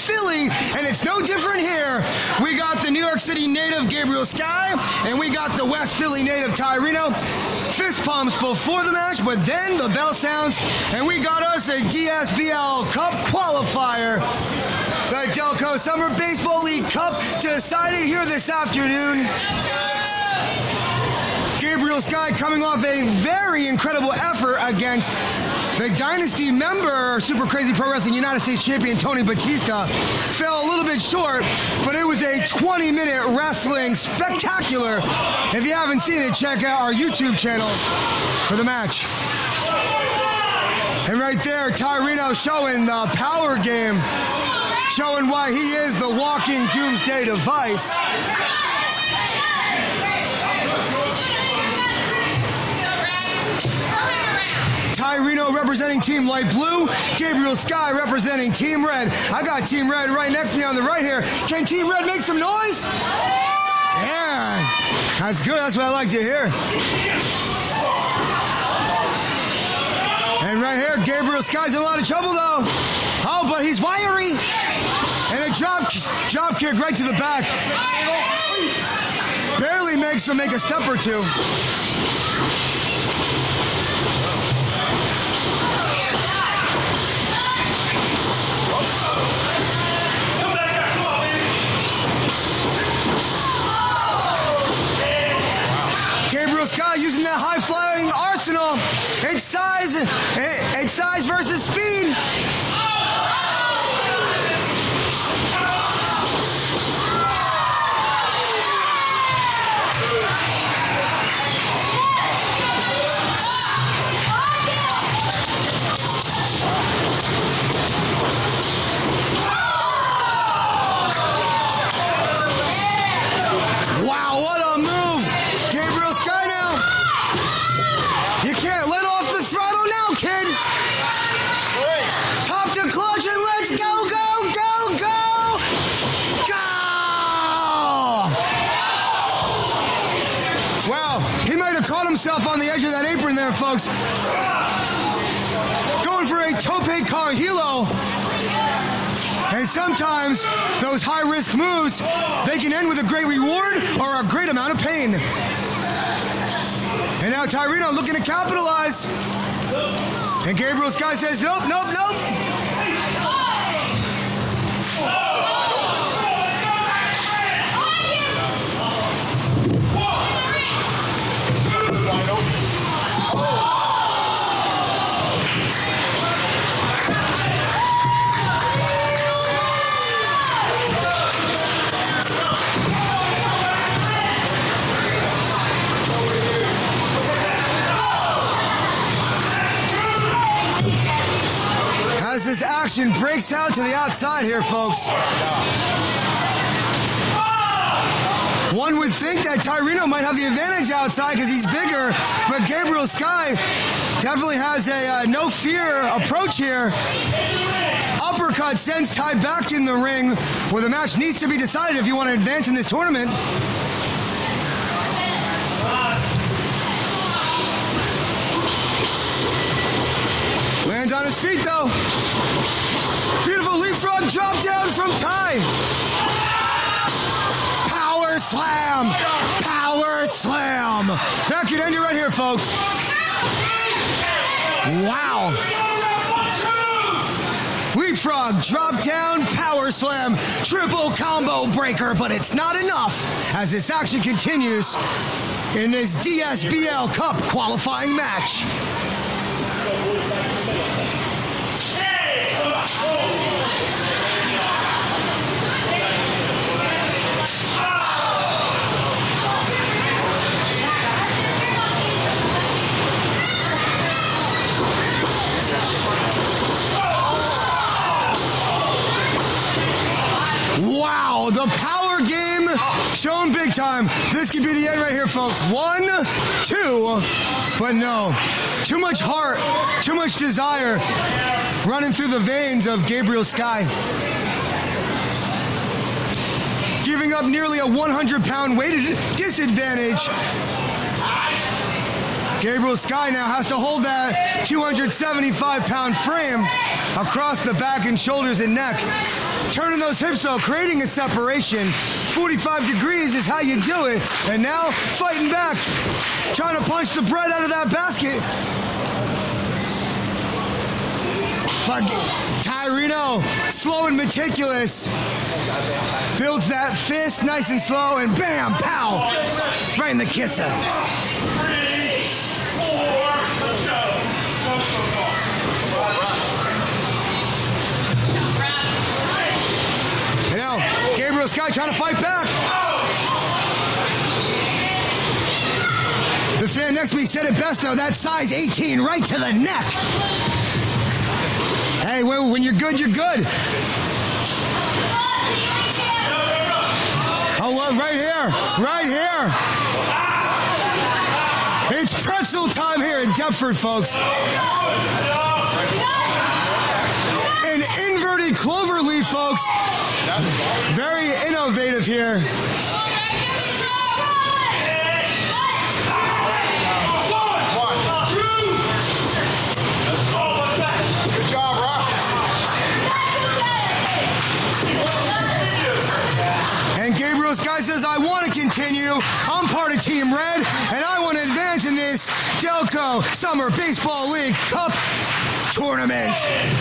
Philly, and it's no different here. We got the New York City native Gabriel Sky, and we got the West Philly native Ty Reno. Fist pumps before the match, but then the bell sounds, and we got us a DSBL Cup qualifier. The Delco Summer Baseball League Cup decided here this afternoon. Gabriel Sky coming off a very incredible effort against the Dynasty member, Super Crazy Pro Wrestling United States Champion Tony Batista. Fell a little bit short, but it was a 20-minute wrestling spectacular. If you haven't seen it, check out our YouTube channel for the match. And right there, Ty Reno showing the power game, showing why he is the walking doomsday device. Ty Reno representing Team Light Blue, Gabriel Sky representing Team Red. I got Team Red right next to me on the right here. Can Team Red make some noise? Yeah, that's good. That's what I like to hear. And right here, Gabriel Sky's in a lot of trouble though. Oh, but he's wiry. And a drop kick right to the back. Barely makes him make a step or two. Gabriel Sky using that high-flying arsenal. It's size versus speed. Wow, what a move. Gabriel Sky now. You can't let off the throttle now, kid. Pop the clutch and let's go, go, go, go. Go! Wow, he might have caught himself on the edge of that apron there, folks. Going for a tope con hilo. And sometimes those high-risk moves, they can end with a great reward or a great amount of pain. And now Ty Reno looking to capitalize. And Gabriel Sky says, nope, nope, nope. As this action breaks out to the outside here, folks. One would think that Ty Reno might have the advantage outside because he's bigger, but Gabriel Sky definitely has a no fear approach here. Uppercut sends Ty back in the ring where the match needs to be decided if you want to advance in this tournament. Lands on his feet though. Beautiful leapfrog drop down from Ty. Power slam. Power slam. That could end it right here, folks. Wow. Leapfrog, drop down, power slam, triple combo breaker, but it's not enough as this action continues in this DSBL Cup qualifying match. Wow, the power game shown big time. This could be the end right here, folks. 1, 2, but no. Too much heart, too much desire running through the veins of Gabriel Sky. Giving up nearly a 100-pound weight disadvantage. Gabriel Sky now has to hold that 275-pound frame across the back and shoulders and neck. Turning those hips though, creating a separation. 45 degrees is how you do it. And now fighting back, trying to punch the bread out of that basket. But Tyrino, slow and meticulous, builds that fist nice and slow, and bam, pow, right in the kisser. 3, 4, let's go. You know, Gabriel Sky trying to fight back. The fan next to me said it best though, that size 18 right to the neck. Hey, when you're good, you're good. Oh, well, right here. It's pretzel time here in Deptford, folks. An inverted clover leaf, folks. Very innovative here. And Gabriel Sky says, I want to continue. I'm part of Team Red, and I want to advance in this Delco Summer Baseball League Cup tournament.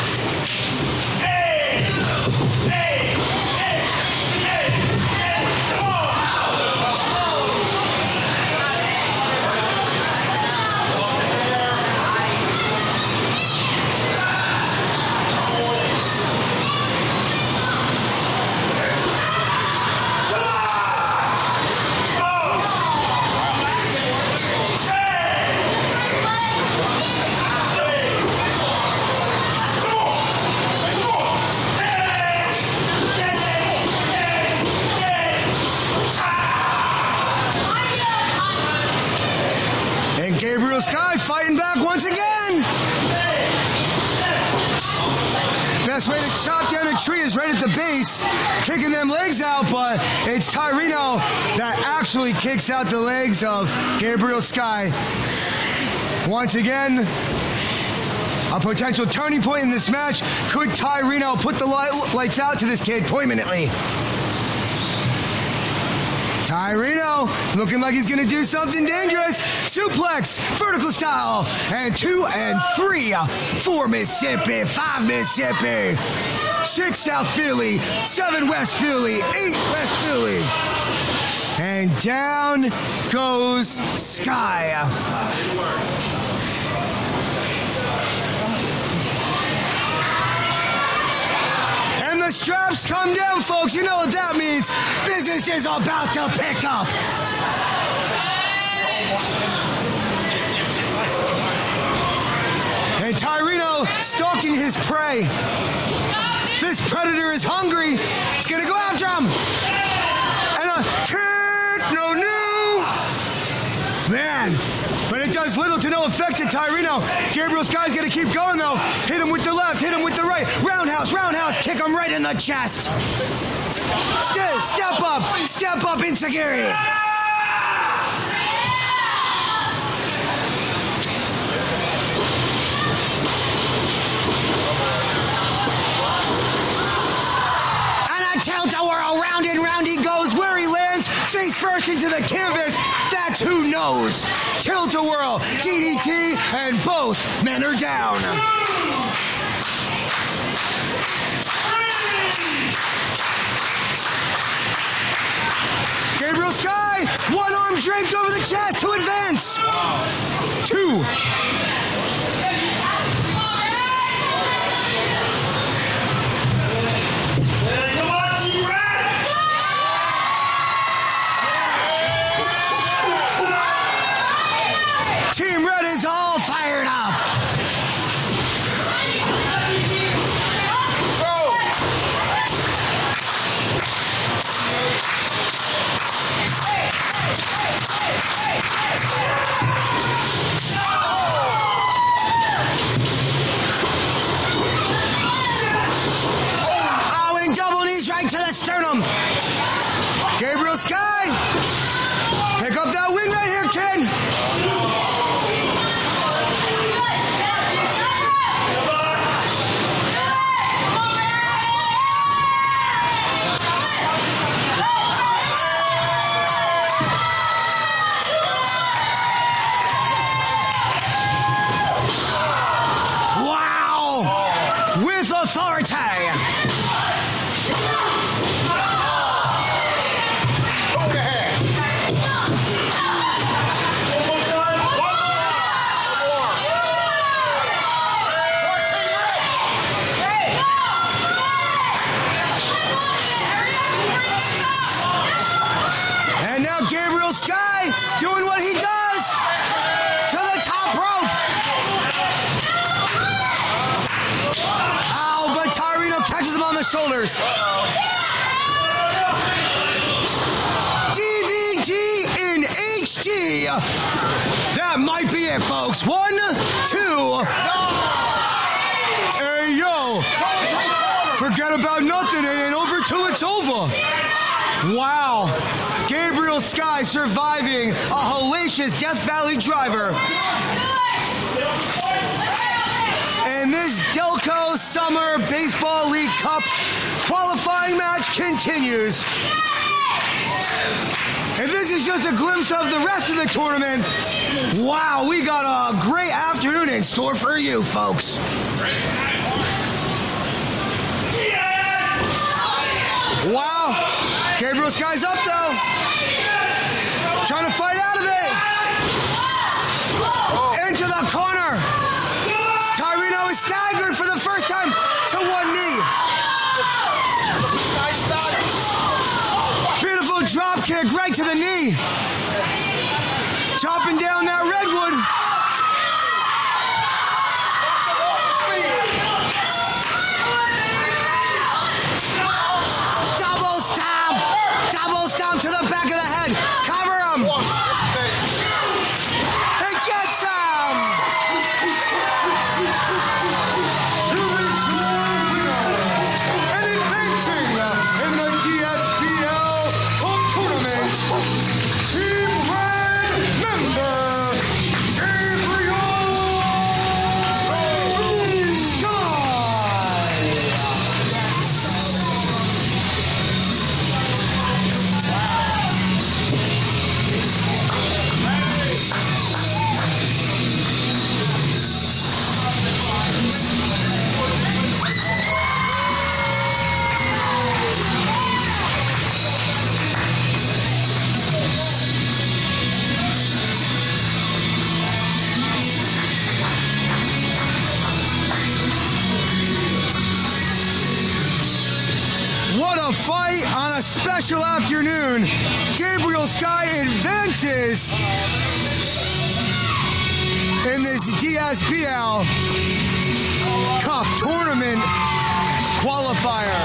Gabriel Sky fighting back once again. Best way to chop down a tree is right at the base, kicking them legs out, but it's Tyrino that actually kicks out the legs of Gabriel Sky. Once again, a potential turning point in this match. Could Tyrino put the lights out to this kid permanently? Tyrino looking like he's going to do something dangerous. Suplex, vertical style, and 2 and 3 for Mississippi, 5 Mississippi, 6 South Philly, 7 West Philly, 8 West Philly. And down goes Sky. The straps come down, folks. You know what that means. Business is about to pick up. And Tyrino stalking his prey. This predator is hungry. He's going to go after him. And a kick. No. Man. But it does little to no effect to Tyrino. Gabriel Sky's going to keep going, though. Hit him with the left, hit him with the right. Roundhouse, kick him right in the chest. Step up, Insagiri. And a tilt-a-whirl, round and round he goes. Where he lands, face first into the canvas. That's who knows. Tilt-a-whirl, DDT, and both men are down. Gabriel Sky, one arm draped over the chest to advance. 2. Team Red is all fired up. Oh, and double knees right to the sternum. Gabriel Sky, pick up that win right here, kid. Now Gabriel Sky doing what he does to the top rope. Ow, but Tyrino catches him on the shoulders. DVD in HD. That might be it, folks. 1, 2. Hey, yo. Forget about nothing. It ain't over till it's over. Wow. Gabriel Sky surviving a hellacious Death Valley driver. And this Delco Summer Baseball League Cup qualifying match continues. And this is just a glimpse of the rest of the tournament. Wow, we got a great afternoon in store for you, folks. Wow. Gabriel Sky's up, though. Trying to fight out of it. Into the corner. Tyrino is staggered for the first time to one knee. Beautiful drop kick right to the knee. Chopping down that redwood. Double stomp to the back of the head. Cover him. He gets him. And advancing in the DSPL Cup Tournament, Team Red member Gabriel Sky. What a fight on a special afternoon. Gabriel Sky advances in this DSPL Cup Tournament qualifier.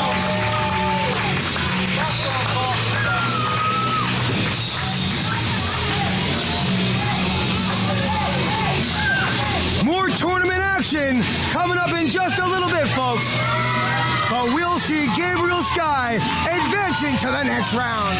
More tournament action coming up in just a little bit, folks. But we'll see Gabriel Sky advancing to the next round.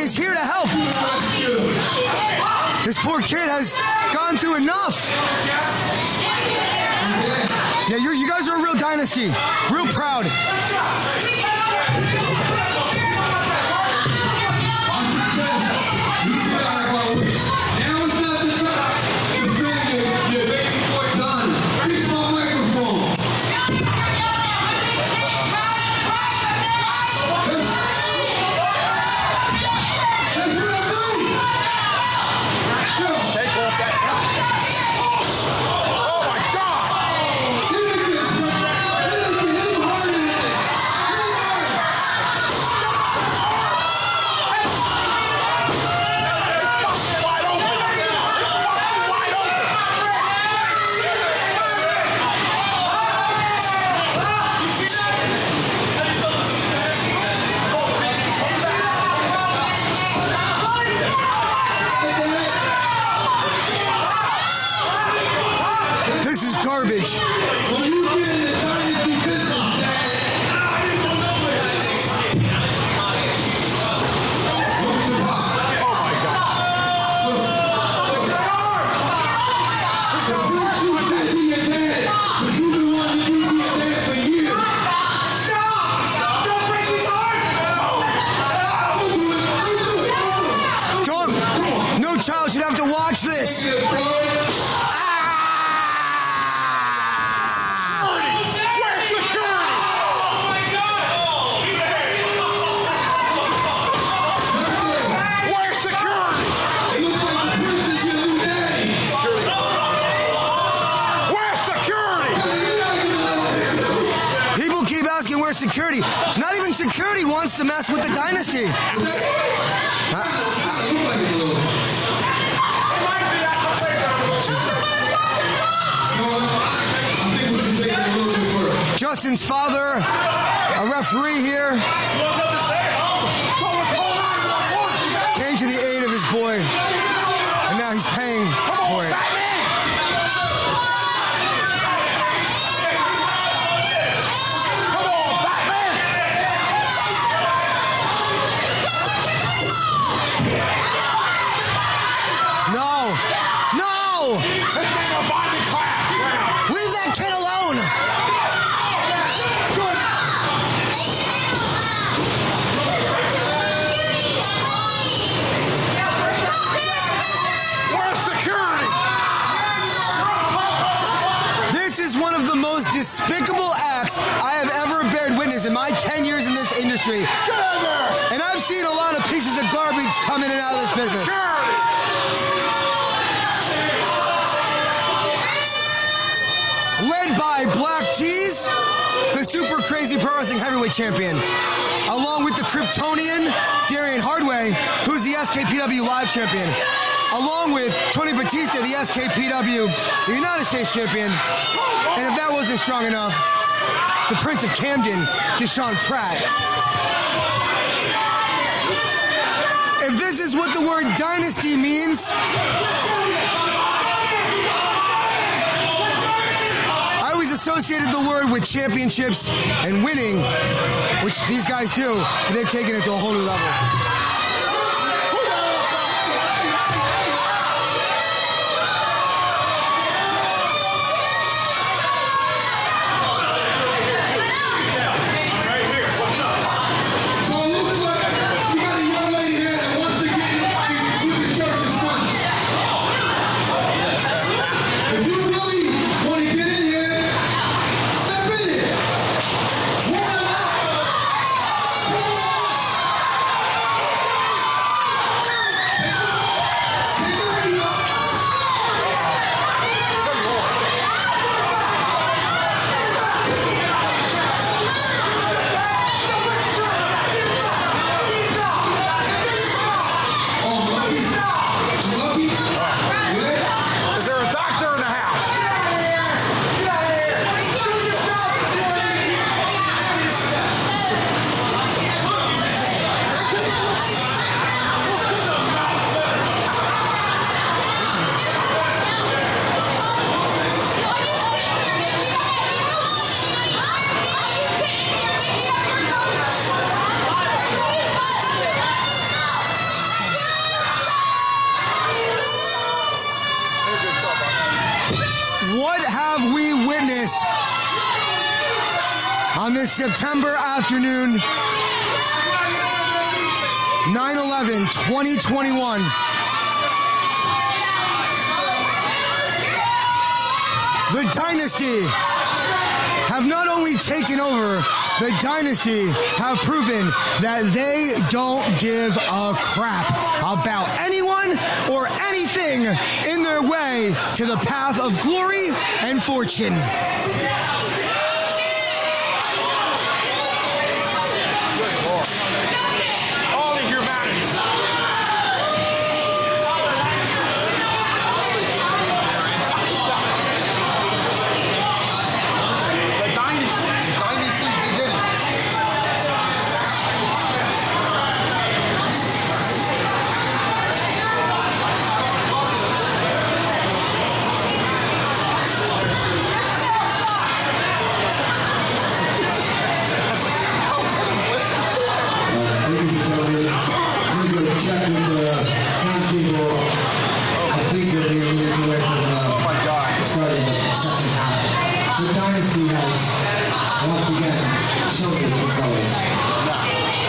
is here to help. This poor kid has gone through enough. Yeah, you guys are a real dynasty. Real proud. This is garbage. No child should have to watch this. Where's security? Not even security wants to mess with the dynasty. Justin's father, a referee here, came to the aid of his boy, and now he's paying for it. Leave that kid alone! Where's security? This is one of the most despicable acts I have ever bared witness in my 10 years in this industry. Get out there! And I've seen a lot of pieces of garbage come in and out of this business. Led by Black Cheese, the super crazy pro wrestling heavyweight champion, along with the Kryptonian Darian Hardway, who's the SKPW live champion, along with Tony Batista, the SKPW United States champion, and if that wasn't strong enough, the Prince of Camden, Deshaun Pratt. If this is what the word dynasty means, associated the word with championships and winning, which these guys do, but they've taken it to a whole new level. September afternoon, 9/11/2021. The Dynasty have not only taken over, the Dynasty have proven that they don't give a crap about anyone or anything in their way to the path of glory and fortune. All the humanity. The dynasty beginning. Ladies and gentlemen, I'm going to check with the timetable. I think that we're moving away from starting the second half. The Dynasty has once again shown its true colors.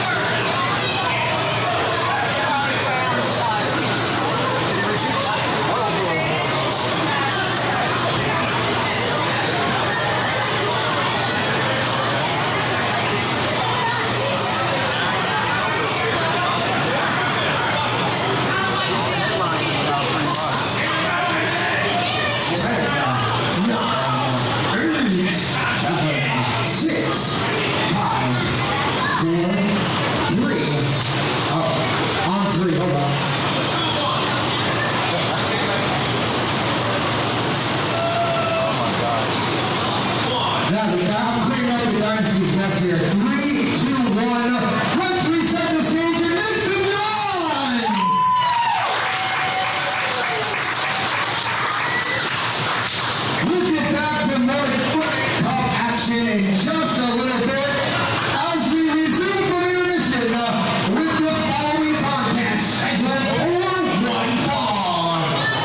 Now, I'm clearing up the Dynasty's mess here. 3, 2, 1. Let's reset the stage and make some noise! We'll get back to more Foot Cup action in just a little bit as we resume from intermission with the following contest scheduled for one fall.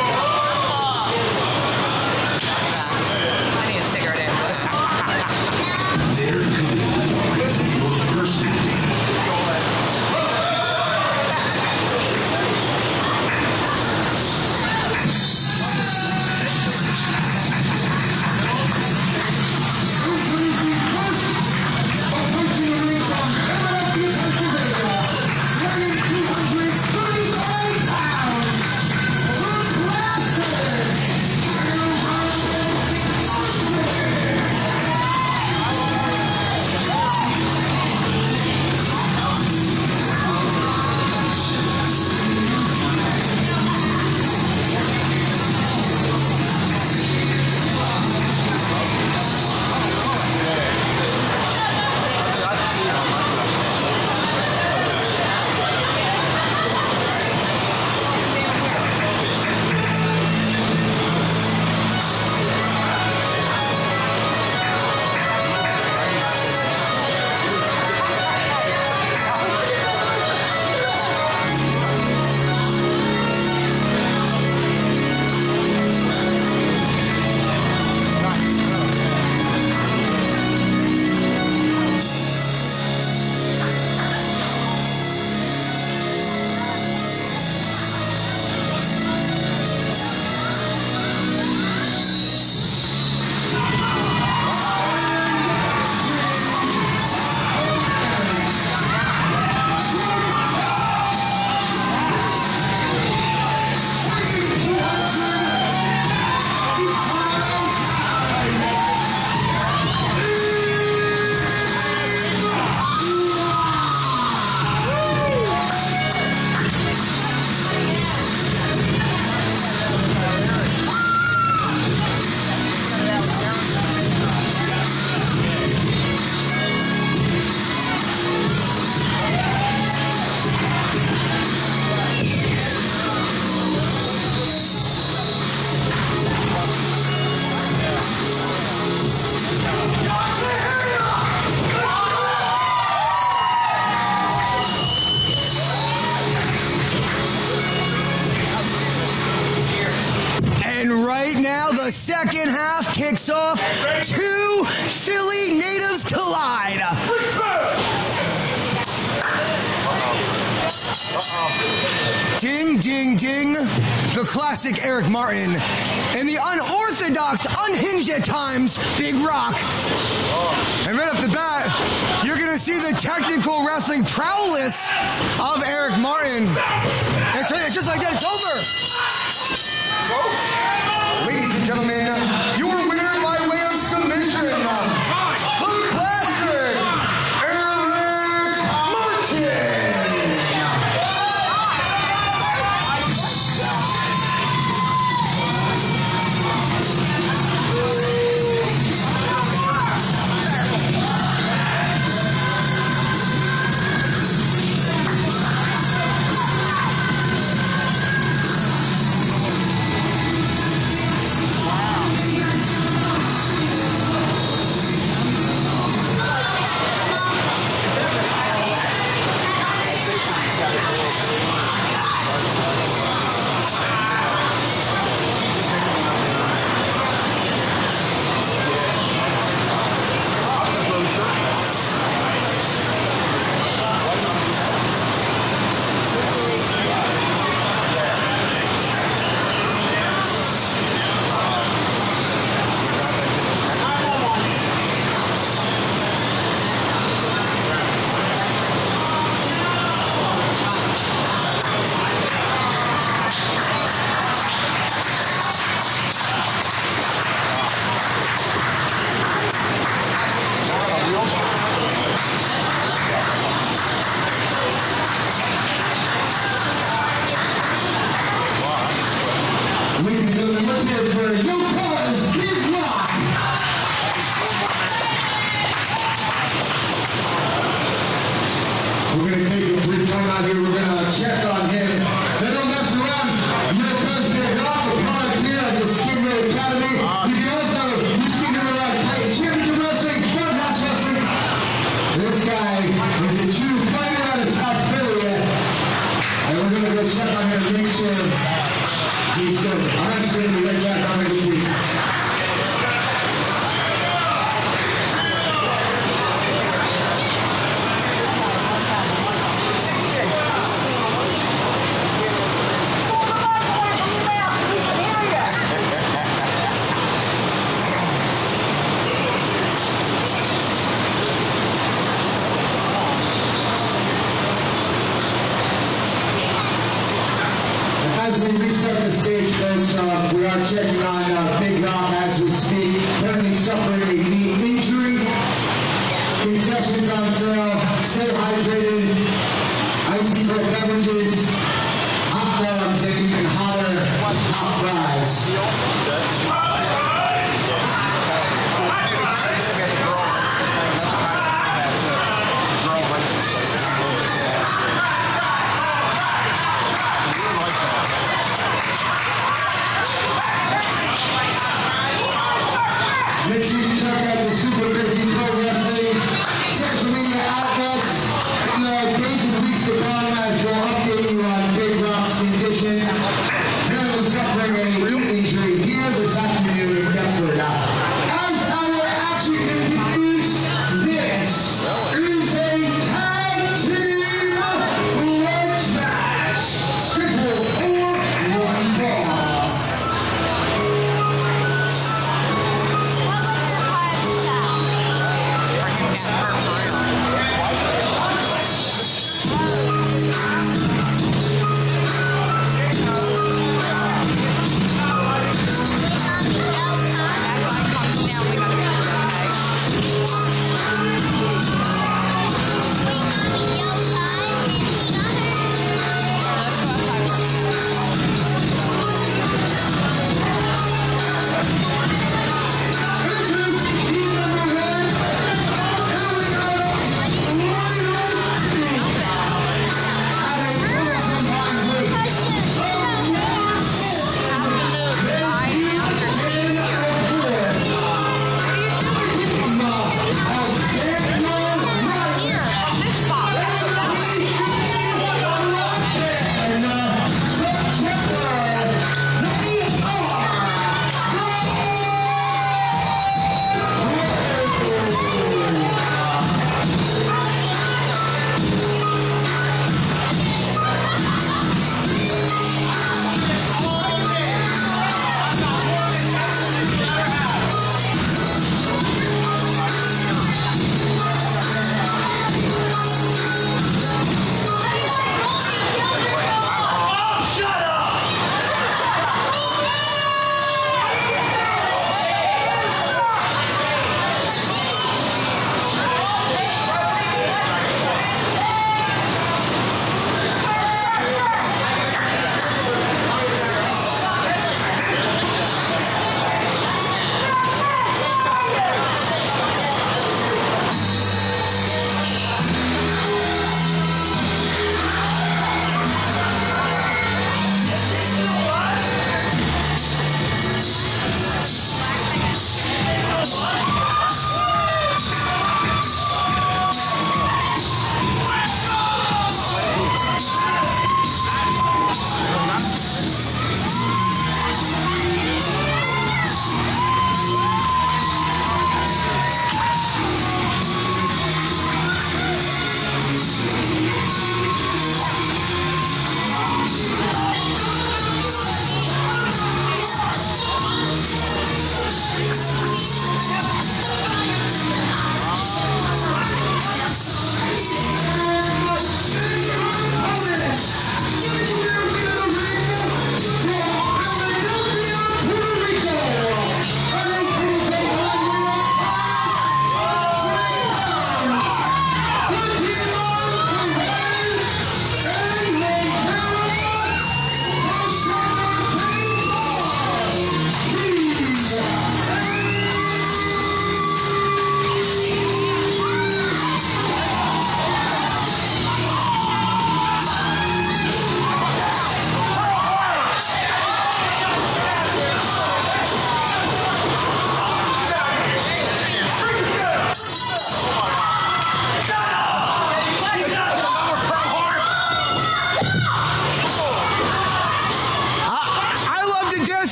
I need a cigarette in. They're coming with your personality. The second half kicks off. Two Philly natives collide. Ding, ding, ding. The classic Eric Martin. And the unorthodox, unhinged at times, Big Rock. And right off the bat, you're going to see the technical wrestling prowess of Eric Martin. It's just like that, it's over. Ladies and gentlemen, your winner by way of submission, the classic Eric Martin. We're going to take a brief time out here. We're going to check on him. Then don't mess around. Your cousin, Rock, the product here at the Stingray Academy. You can also use Stingray Titan Championship Wrestling, Funhouse Wrestling. This guy is a true fighter out of South Philly. And we're going to go check on him and make sure he's good. I'm actually going to be right back on the week. As we reset the stage, folks, we are checking on Big Rock as we speak. Currently suffering a knee injury. Concessions on sale. Stay hydrated. Icy cold beverages. Hot dogs, and even hotter hot fries. Make sure you check out the Super Crazy Pro Wrestling social media outlets in the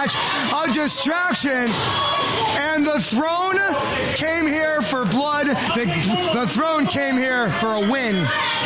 match, a distraction, and the Throne came here for blood. The Throne came here for a win.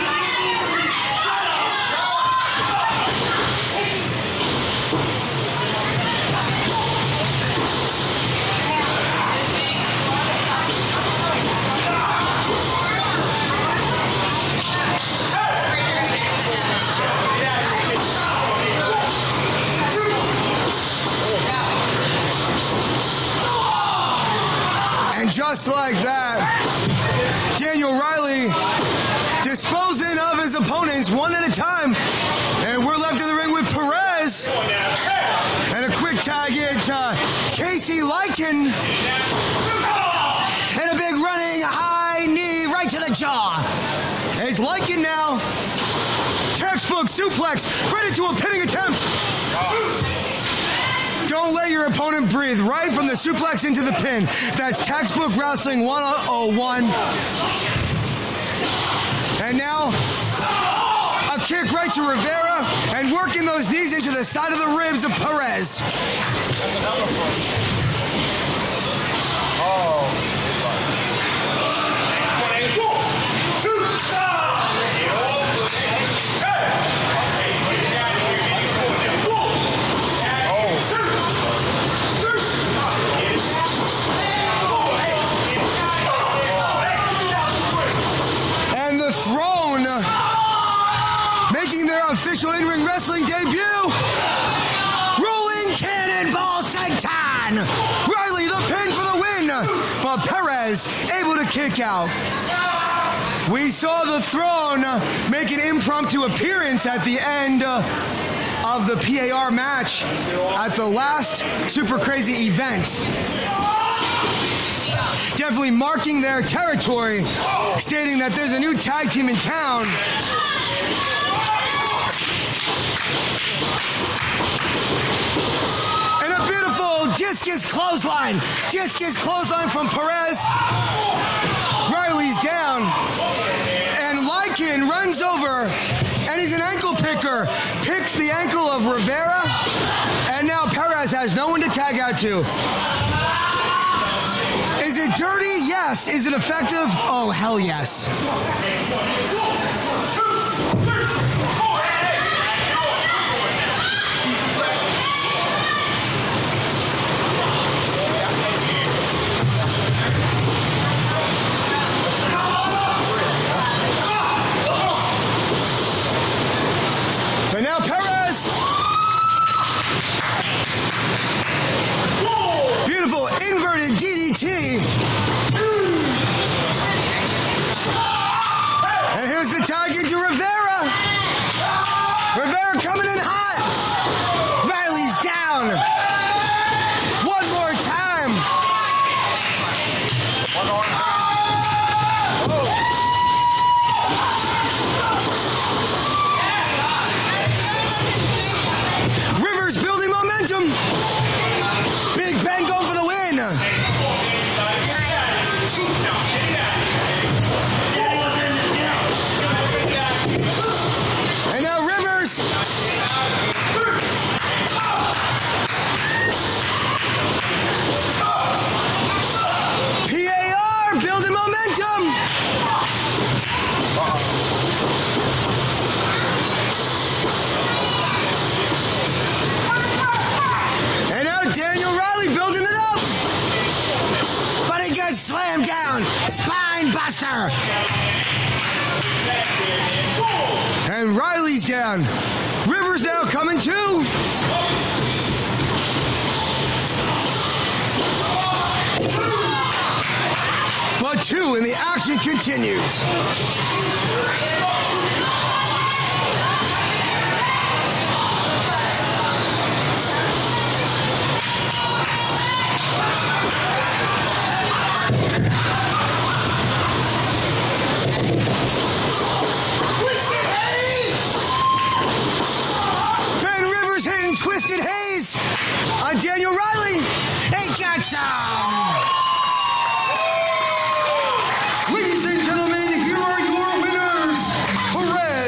And just like that, Daniel Riley disposing of his opponents one at a time. And we're left in the ring with Perez. And a quick tag into Casey Lycan. And a big running high knee right to the jaw. It's Lycan now. Textbook suplex right into a pinning attempt. Don't let your opponent breathe. Right from the suplex into the pin. That's Textbook Wrestling 101. And now, a kick right to Rivera and working those knees into the side of the ribs of Perez. And the Throne making their official in-ring wrestling debut. Rolling Cannonball Senton. Riley the pin for the win, but Perez able to kick out. We saw the Throne make an impromptu appearance at the end of the PAR match at the last Super Crazy event. Definitely marking their territory, stating that there's a new tag team in town. And a beautiful discus clothesline. Discus clothesline from Perez. Riley's down. And Lycan runs over. And he's an ankle picker. Picks the ankle of Rivera. And now Perez has no one to tag out to. Is it dirty? Yes. Is it effective? Oh, hell yes. But now Perez. Beautiful inverted DDT. And here's the tag into Rivera. Rivera coming in hot. Riley's down. One more time. Rivers building momentum. Big Ben going for the win. And now Rivers. PAR building momentum. And now Daniel Riley building it up. But he gets slammed down. Spine buster. And Riley's down. Rivers now coming too. But two, and the action continues. Ben Rivers hitting Twisted Haze on Daniel Riley. He got some. Ladies and gentlemen, here are your winners, Perez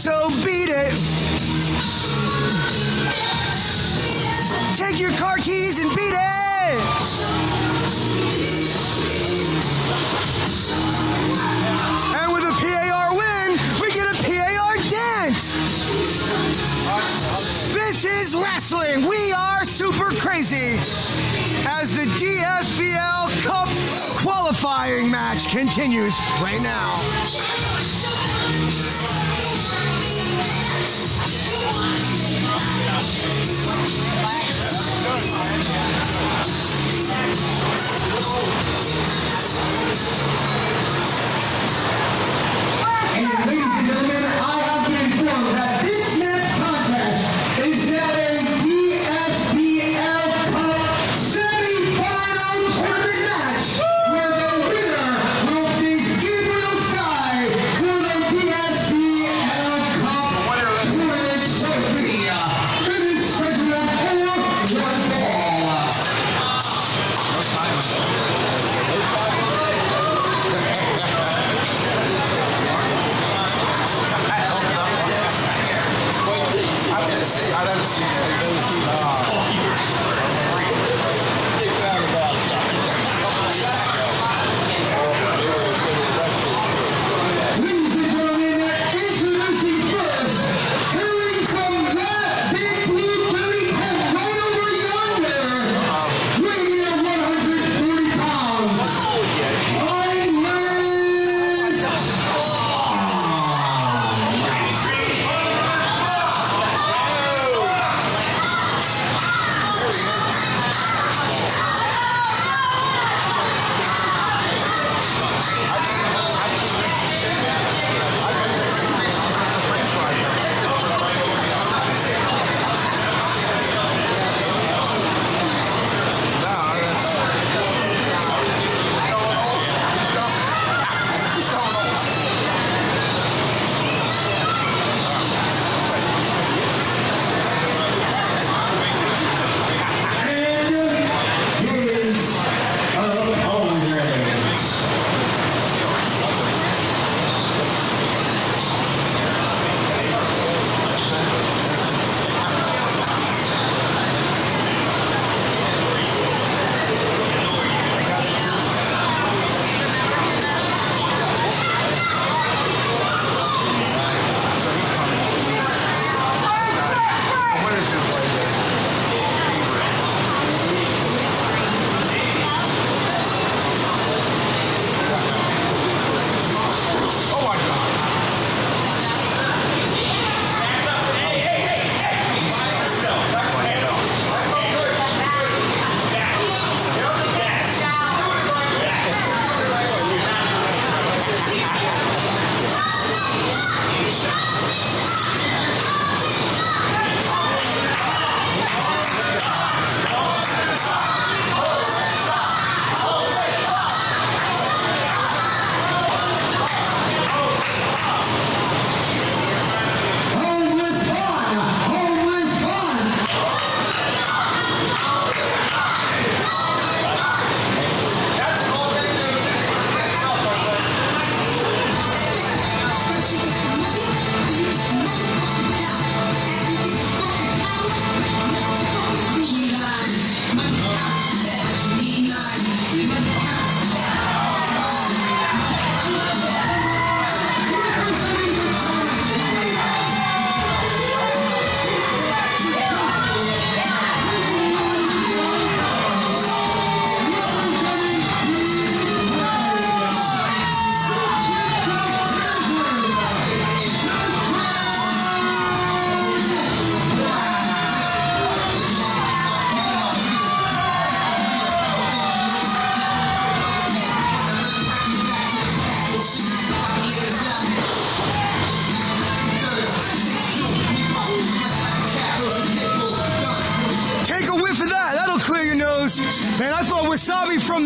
So beat it. Take your car keys and beat it. And with a PAR win, we get a PAR dance. This is wrestling. We are super crazy. As the DSBL Cup qualifying match continues right now. And ladies and gentlemen, I have been informed that this next contest is now a DSBL Cup semi-final tournament match where the winner will face Gabriel Sky for the DSBL Cup tournament trophy. It is scheduled for one I've never seen Ladies and gentlemen, introducing first, hailing from that big blue dirty head right over yonder, weighing at 140 pounds. Timeless.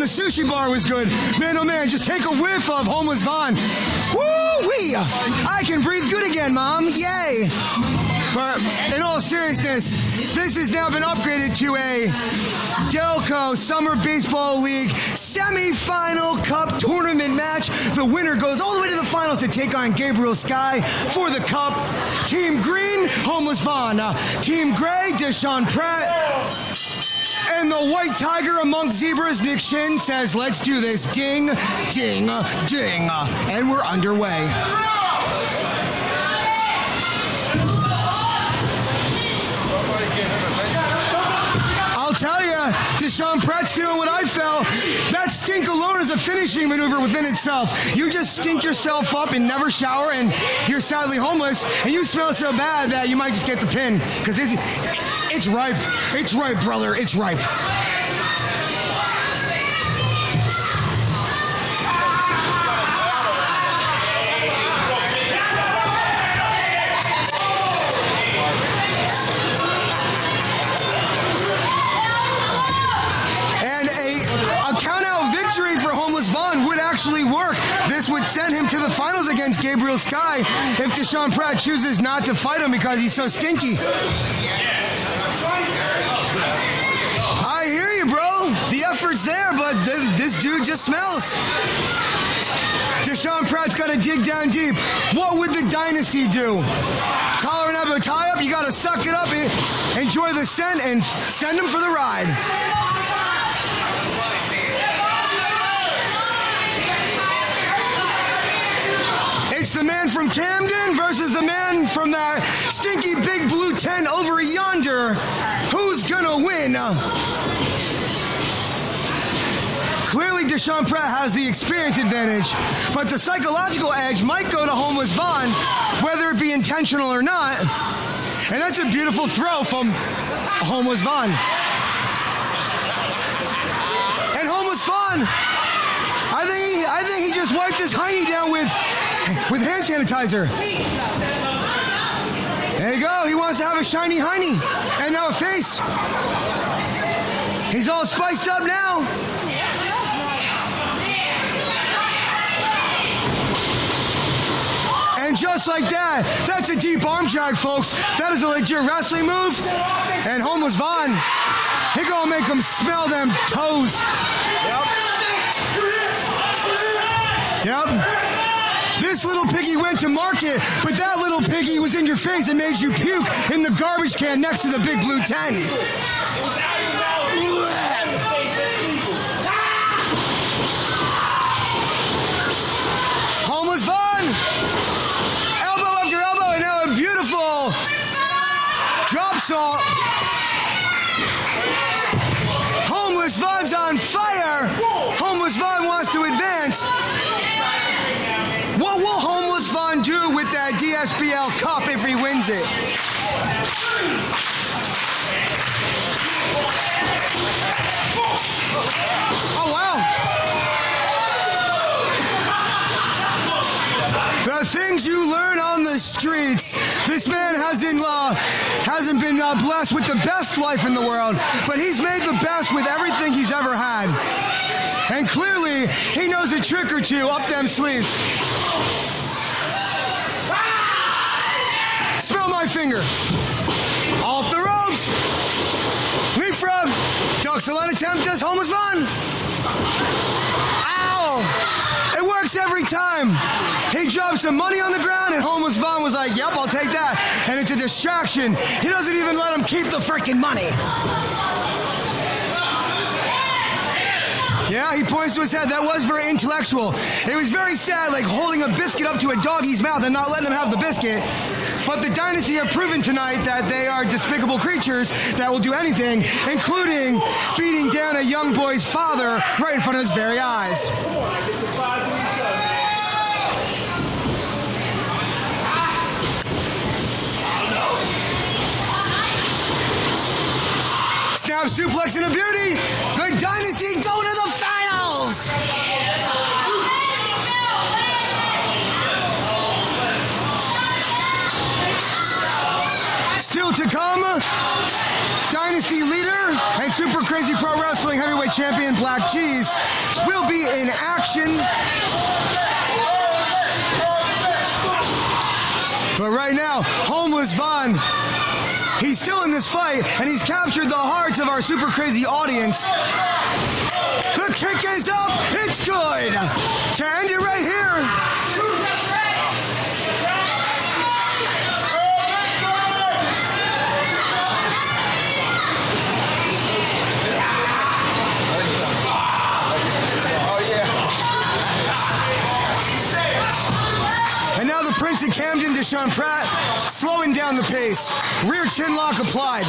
sushi bar was good. Man, oh man, just take a whiff of Homeless Vaughn. Woo-wee! I can breathe good again, Mom. Yay! But in all seriousness, this has now been upgraded to a Delco Summer Baseball League semifinal cup tournament match. The winner goes all the way to the finals to take on Gabriel Sky for the cup. Team Green, Homeless Vaughn. Team Gray, Deshaun Pratt. And the white tiger amongst zebras, Nick Shin, says, let's do this. Ding, ding, ding. And we're underway. I'll tell you, Deshaun Pratt's feeling what I felt. That stink alone is a finishing maneuver within itself. You just stink yourself up and never shower, and you're sadly homeless, and you smell so bad that you might just get the pin. Because it's ripe. It's ripe, brother. It's ripe. Actually work. This would send him to the finals against Gabriel Sky if Deshaun Pratt chooses not to fight him because he's so stinky. I hear you, bro. The effort's there, but this dude just smells. Deshaun Pratt's got to dig down deep. What would the dynasty do? Collar and elbow tie up, you got to suck it up, enjoy the scent, and send him for the ride. It's the man from Camden versus the man from that stinky big blue tent over yonder. Who's gonna win? Clearly, Deshaun Pratt has the experience advantage, but the psychological edge might go to Homeless Vaughn, whether it be intentional or not. And that's a beautiful throw from Homeless Vaughn. And Homeless Vaughn, I think he just wiped his hiney down with hand sanitizer. There you go. He wants to have a shiny hiney and now a face. He's all spiced up now. And just like that, that's a deep arm drag, folks. That is a legit wrestling move. And Homeless Vaughn, he gonna make him smell them toes. Yep. This little piggy went to market, but that little piggy was in your face and made you puke in the garbage can next to the big blue tent. Homeless Vaughn! Elbow after elbow, and now a beautiful drop salt. Homeless Vaughn's on fire! Homeless Vaughn wants to advance. What will Homeless Vaughn do with that DSBL Cup if he wins it? Oh, wow. The things you learn on the streets. This man hasn't been blessed with the best life in the world, but he's made the best with everything he's ever had. And clearly, he knows a trick or two up them sleeves. Smell my finger. Off the ropes. Leapfrog. Duck salon attempt as Homeless Vaughn. Ow. It works every time. He dropped some money on the ground and Homeless Vaughn was like, yep, I'll take that. And it's a distraction. He doesn't even let him keep the freaking money. Yeah, he points to his head. That was very intellectual. It was very sad, like holding a biscuit up to a doggy's mouth and not letting him have the biscuit. But the Dynasty have proven tonight that they are despicable creatures that will do anything, including beating down a young boy's father right in front of his very eyes. Snap suplex and a beauty. The Dynasty go to the finals. Still to come, Dynasty leader and Super Super Crazy Pro Wrestling Heavyweight Champion Black G's will be in action. But right now, Homeless Vaughn, he's still in this fight, and he's captured the hearts of our Super Crazy audience. The kick is up, it's good. To end it right here. And now the Prince of Camden, Deshaun Pratt, slowing down the pace. Rear chin lock applied.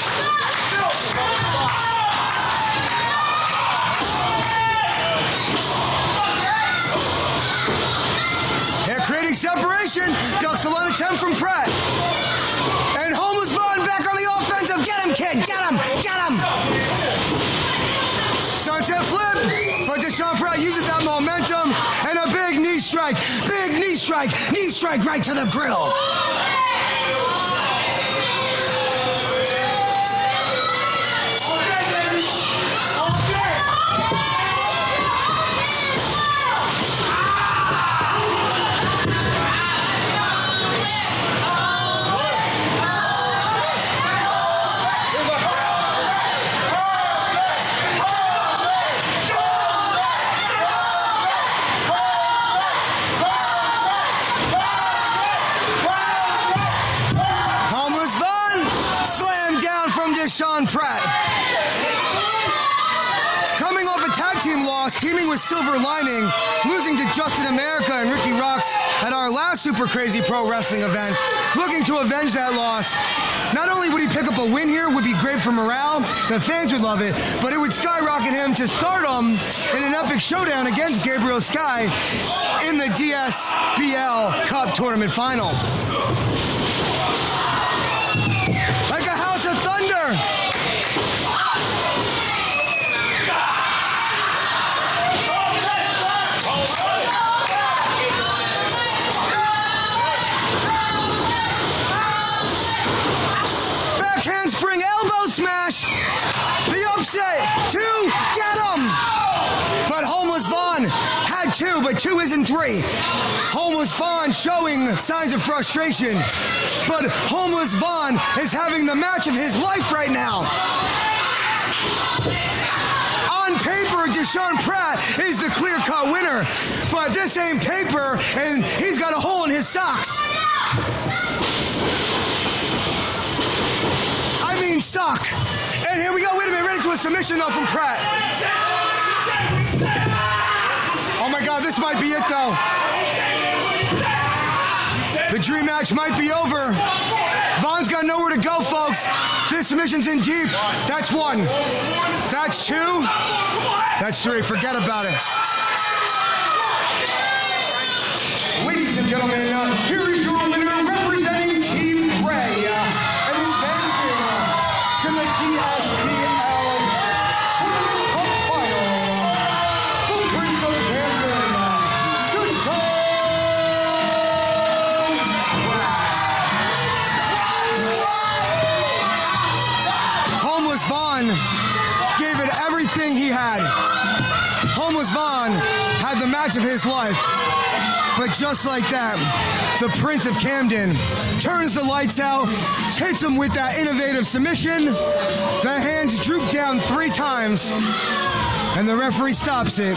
And creating separation, ducks the line attempt from Pratt. And Homeless Vaughn back on the offensive. Get him, kid, get him, get him. Sunset flip, but Deshaun Pratt uses that momentum and a big knee strike right to the grill. Deshaun Pratt. Coming off a tag team loss, teaming with Silver Lining, losing to Justin America and Ricky Rocks at our last Super Crazy Pro Wrestling event, looking to avenge that loss. Not only would he pick up a win here, would be great for morale, the fans would love it, but it would skyrocket him to stardom in an epic showdown against Gabriel Sky in the DSBL Cup Tournament Final. Like a house of thunder. Back handspring elbow smash. The upset. 2, get him. But Homeless Vaughn had 2, but 2 isn't 3. Homeless Vaughn showing signs of frustration. But Homeless Vaughn is having the match of his life right now. On paper, Deshaun Pratt is the clear-cut winner. But this ain't paper, and he's got a hole in his socks. I mean sock. And here we go. Wait a minute. Ready to a submission, though, from Pratt. Oh, my God. This might be it, though. The dream match might be over. Vaughn's got nowhere to go, folks. This submission's in deep. That's 1. That's 2. That's 3. Forget about it. Ladies and gentlemen, here is your winner representing Team Gray and advancing to the DSBL Cup Final, the Prince of Camden, Homeless Vaughn gave it everything he had. Homeless Vaughn had the match of his life. But just like that, the Prince of Camden turns the lights out, hits him with that innovative submission. The hands droop down 3 times, and the referee stops it.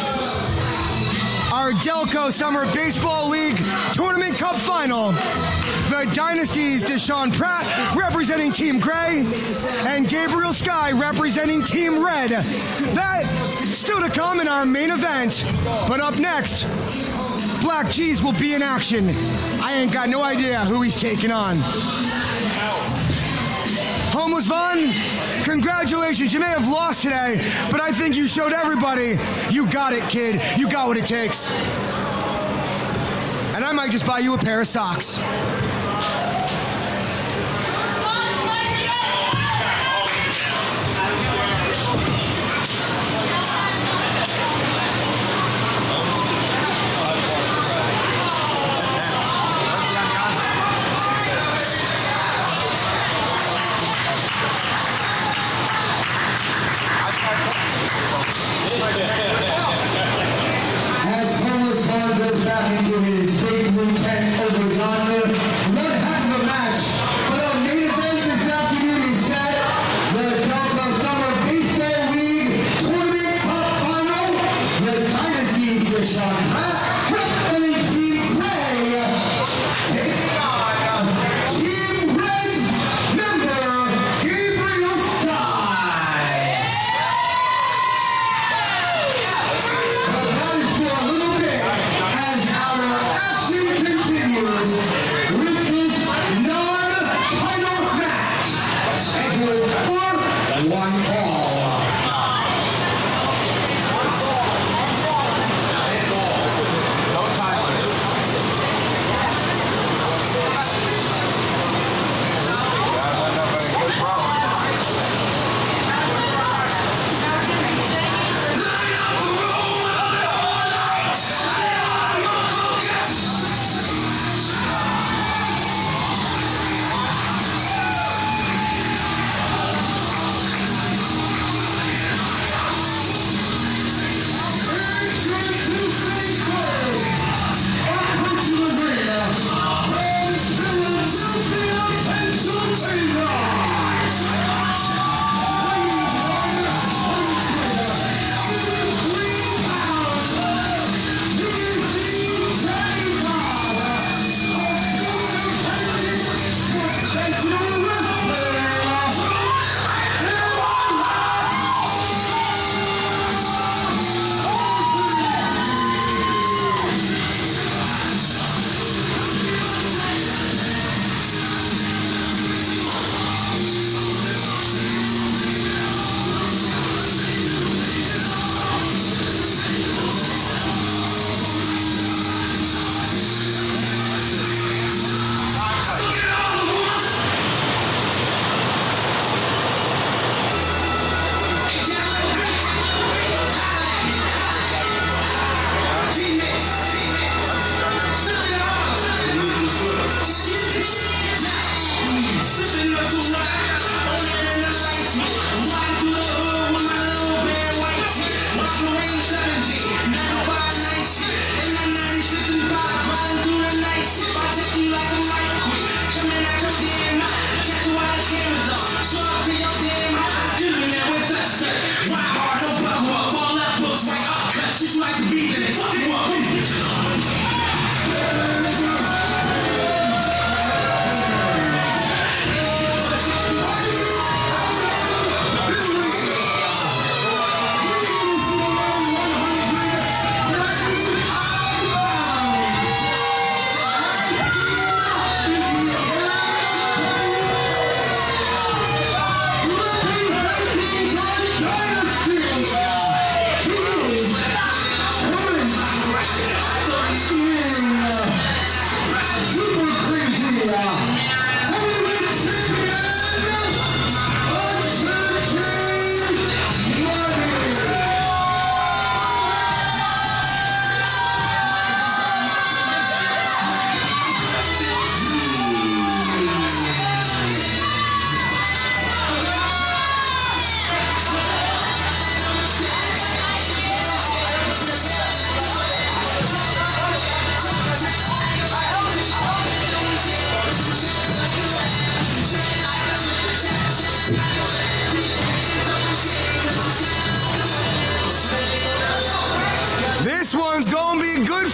Our Delco Summer Baseball League Tournament Cup Final. The Dynasties Deshaun Pratt representing Team Gray and Gabriel Sky representing Team Red. That still to come in our main event. But up next, Black G's will be in action. I ain't got no idea who he's taking on. Homeless Vaughn, congratulations. You may have lost today, but I think you showed everybody you got it, kid. You got what it takes. And I might just buy you a pair of socks.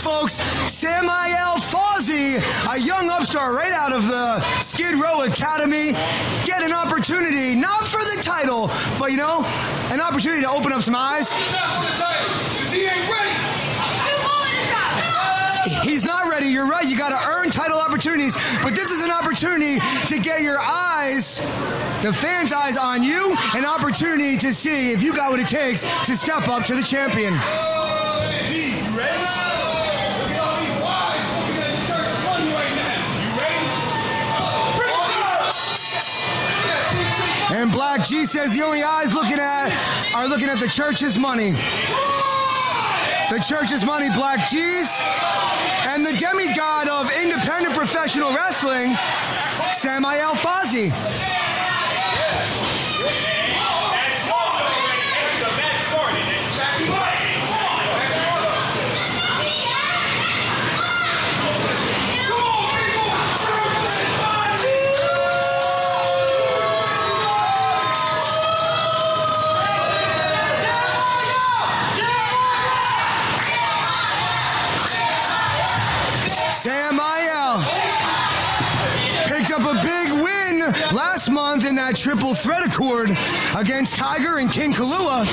folks, Samael Fawzi, a young upstart right out of the Skid Row Academy, get an opportunity, not for the title, but you know, an opportunity to open up some eyes. He's not ready, you're right, you gotta earn title opportunities, but this is an opportunity to get your eyes, the fans' eyes on you, an opportunity to see if you got what it takes to step up to the champion. And Black G says the only eyes are looking at the church's money. The church's money, Black G's. And the demigod of independent professional wrestling, Samael Fawzi. Samael picked up a big win last month in that triple threat accord against Tiger and King Kalua.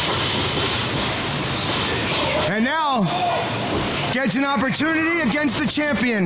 And now gets an opportunity against the champion.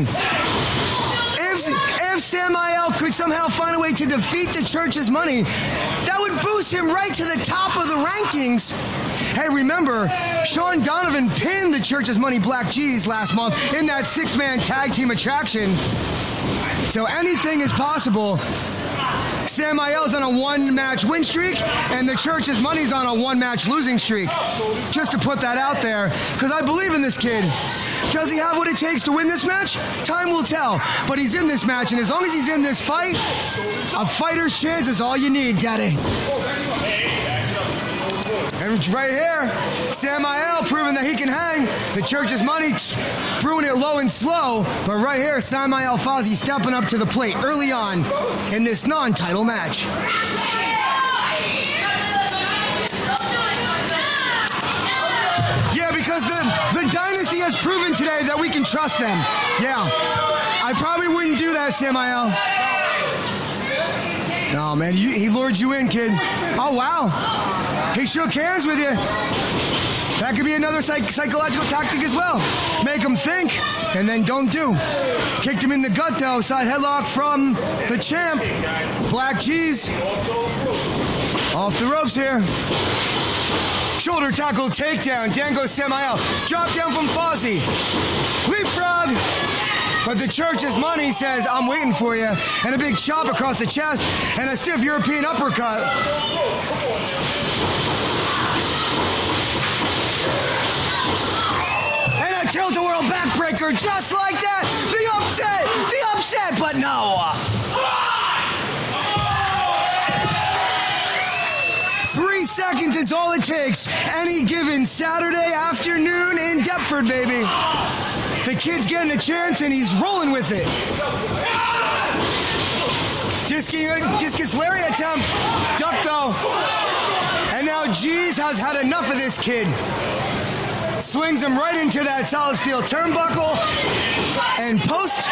If Samael could somehow find a way to defeat the church's money, that would boost him right to the top of the rankings. Hey, remember, Sean Donovan pinned the church's money Black G's last month in that 6-man tag team attraction. So anything is possible. Samael's on a 1-match win streak, and the church's money's on a 1-match losing streak. Just to put that out there, because I believe in this kid. Does he have what it takes to win this match? Time will tell. But he's in this match, and as long as he's in this fight, a fighter's chance is all you need, Daddy. And right here, Samael proving that he can hang. The church's money brewing it low and slow. But right here, Samael Fawzi stepping up to the plate early on in this non-title match. Yeah, because the Dynasty has proven today that we can trust them. Yeah, I probably wouldn't do that, Samael. No, man, he lured you in, kid. Oh, wow. He shook hands with you. That could be another psychological tactic as well. Make him think, and then don't do. Kicked him in the gut, though. Side headlock from the champ. Black G's. Off the ropes here. Shoulder tackle takedown. Down goes Samael. Drop down from Fawzi. Leapfrog. But the church's money says, I'm waiting for you. And a big chop across the chest. And a stiff European uppercut. And a tilt-a-whirl backbreaker just like that. The upset, but no. 3 seconds is all it takes. Any given Saturday afternoon in Deptford, baby. The kid's getting a chance, and he's rolling with it. Discus lariat attempt. Duck, though. And now G's has had enough of this kid. Slings him right into that solid steel turnbuckle. And post.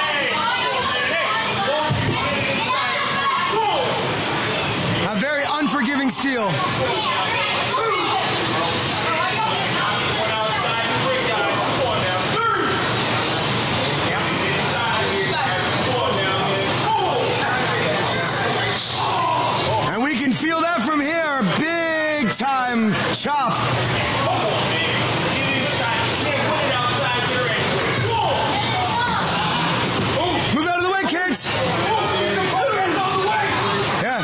A very unforgiving steel. Feel that from here. Big time chop. Move out of the way, kids. Yeah.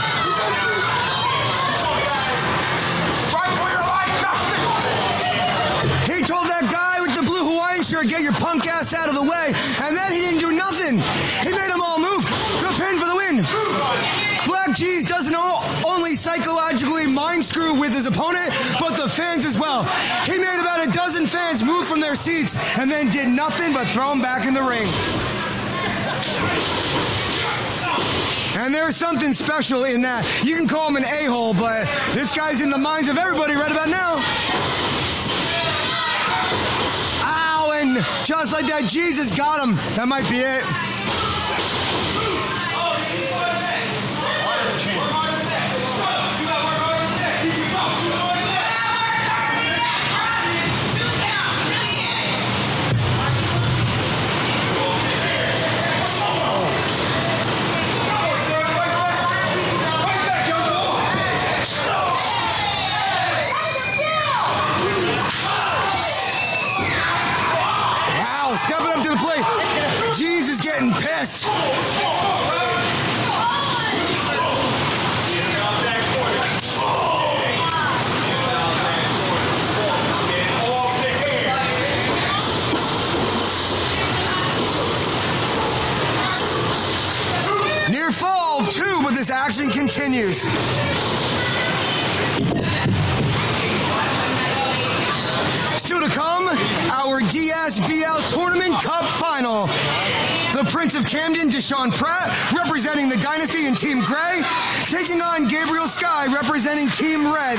He told that guy with the blue Hawaiian shirt, get your punk ass out of the way. And then he didn't do nothing. He made them all move. The pin for the win. Black G's doesn't only psychologically mind screw with his opponent, but the fans as well. He made about a dozen fans move from their seats and then did nothing but throw him back in the ring. And there's something special in that. You can call him an a-hole, but this guy's in the minds of everybody right about now. Ow, and And just like that, Jesus got him. That might be it. Stepping up to the plate. Jesus getting pissed. Near fall, 2, but this action continues. Still to come, our DSBL Tournament Cup Final. The Prince of Camden, Deshaun Pratt, representing the Dynasty in Team Gray, taking on Gabriel Sky, representing Team Red.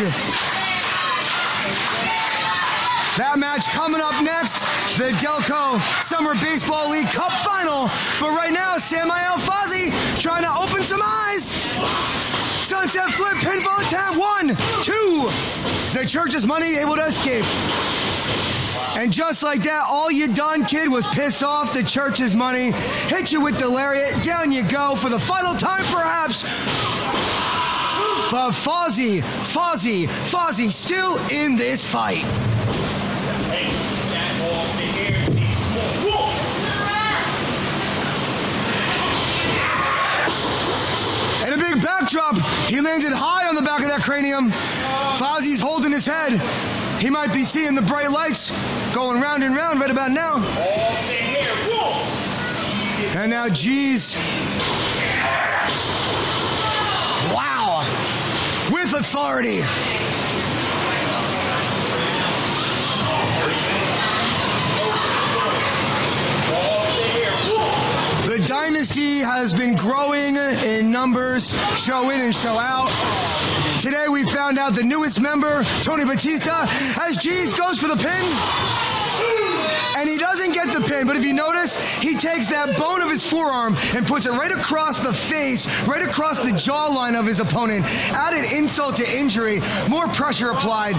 That match coming up next, the Delco Summer Baseball League Cup Final. But right now, Samael Fozzy trying to open some eyes. Sunset flip, pinfall attempt, 1, 2. The church's money able to escape. And just like that, all you done, kid, was piss off the church's money, hit you with the lariat, down you go for the final time, perhaps. But Fozzy still in this fight. And a big backdrop. He landed high on the back of that cranium. Fozzy's holding his head. He might be seeing the bright lights going round and round right about now. And now, geez. Wow. With authority. The Dynasty has been growing in numbers, show in and show out. Today we found out the newest member, Tony Batista, as G's goes for the pin. And he doesn't get the pin, but if you notice, he takes that bone of his forearm and puts it right across the face, right across the jawline of his opponent. Added insult to injury, more pressure applied.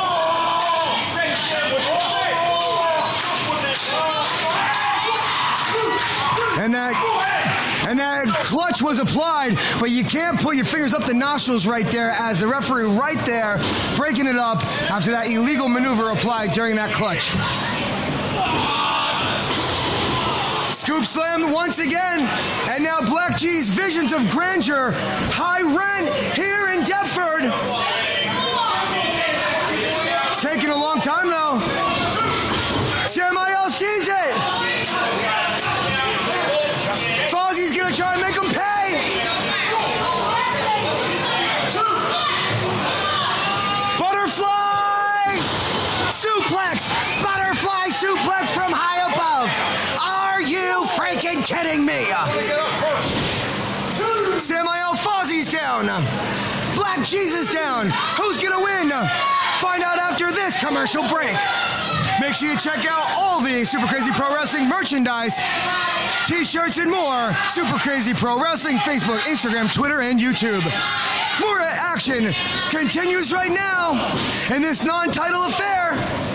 And that clutch was applied, but you can't put your fingers up the nostrils right there as the referee right there breaking it up after that illegal maneuver applied during that clutch. Scoop slam once again, and now Black G's visions of grandeur, high rent here in Deptford. It's taking a long time though. Samael sees it. Fozzy's gonna try and make him pay. Butterfly suplex from high above. Are you freaking kidding me? Samael Fozzy's down. Black Jesus down. Who's gonna win? Find out after this commercial break. Make sure you check out all the Super Crazy Pro Wrestling merchandise, t-shirts and more. Super Crazy Pro Wrestling, Facebook, Instagram, Twitter, and YouTube. More action continues right now in this non-title affair.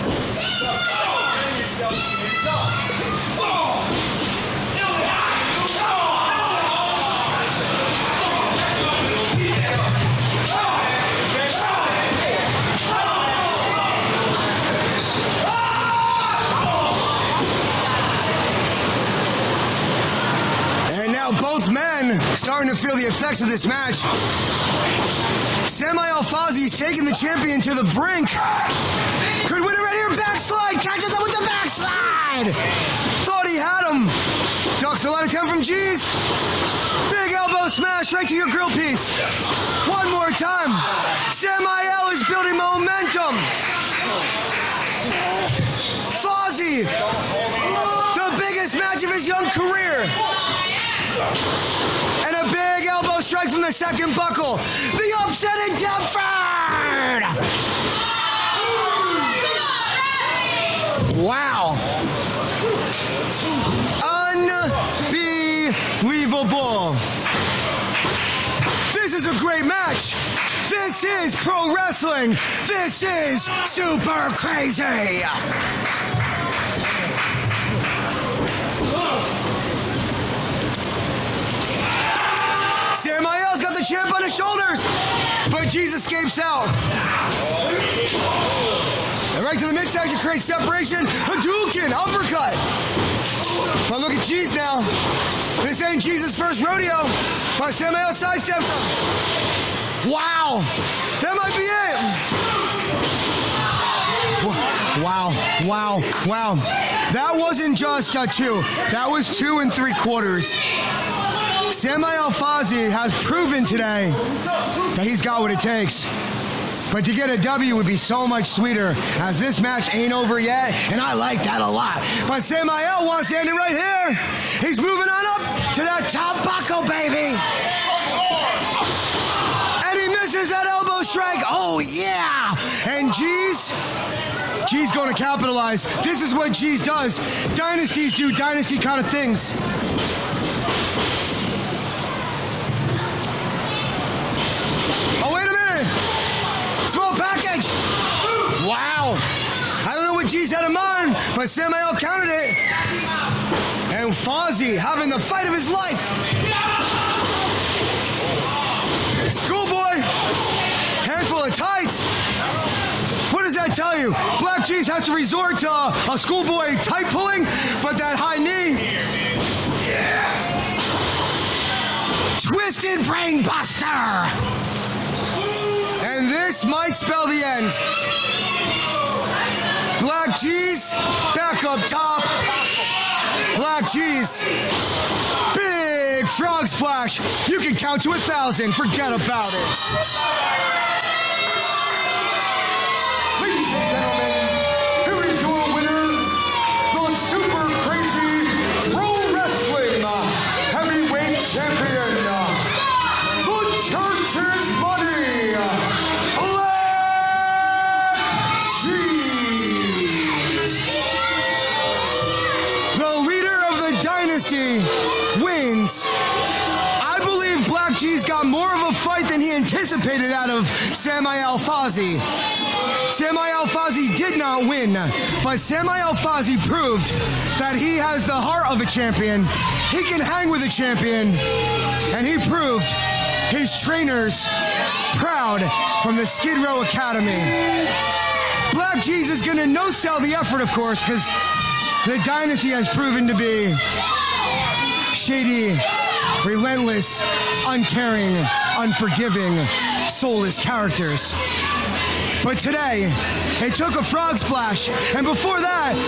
Both men starting to feel the effects of this match. Samael Fozzy's taking the champion to the brink. Could win it right here. Backslide. Catches up with the backslide. Thought he had him. Ducks a line of 10 from G's. Big elbow smash right to your grill piece. One more time. Samael is building momentum. Fozzy. The biggest match of his young career. And a big elbow strike from the second buckle. The upset in Deptford! Wow. Evil Bull. This is a great match. This is pro wrestling. This is super crazy. Samael's got the champ on his shoulders, but Jesus escapes out. And right to the midsection, creates separation. Hadouken, uppercut. But look at Cheese now. This ain't Jesus' first rodeo, but Samael sidesteps him. Wow, that might be it. Wow. That wasn't just a 2. That was 2 3/4. Samael Fozzy has proven today that he's got what it takes. But to get a W would be so much sweeter, as this match ain't over yet, and I like that a lot. But Samael wants to end it right here. He's moving on up to that top buckle, baby. And he misses that elbow strike. Oh, yeah. And G's going to capitalize. This is what G's does. Dynasties do dynasty kind of things. Oh, wait a minute. Small package. Wow. I don't know what G's had in mind, but Samael countered it. And Fozzy having the fight of his life. Schoolboy. Handful of tights. What does that tell you? Black G's has to resort to a schoolboy tight pulling, but that high knee. Twisted brain buster. And this might spell the end. Black G's back up top. Black G's. Big frog splash. You can count to 1,000. Forget about it. Ladies and gentlemen, here is your winner, the Super Crazy Pro Wrestling Heavyweight Champion, the Church's Buddy, Black Cheese. The leader of the dynasty wins. I believe Black G's got more of a fight than he anticipated out of Samael Fozzy. Samael Fozzy did not win, but Samael Fozzy proved that he has the heart of a champion. He can hang with a champion, and he proved his trainers proud from the Skid Row Academy. Black G's is going to no-sell the effort, of course, because the dynasty has proven to be shady, relentless, uncaring, unforgiving, soulless characters. But today, it took a frog splash, and before that,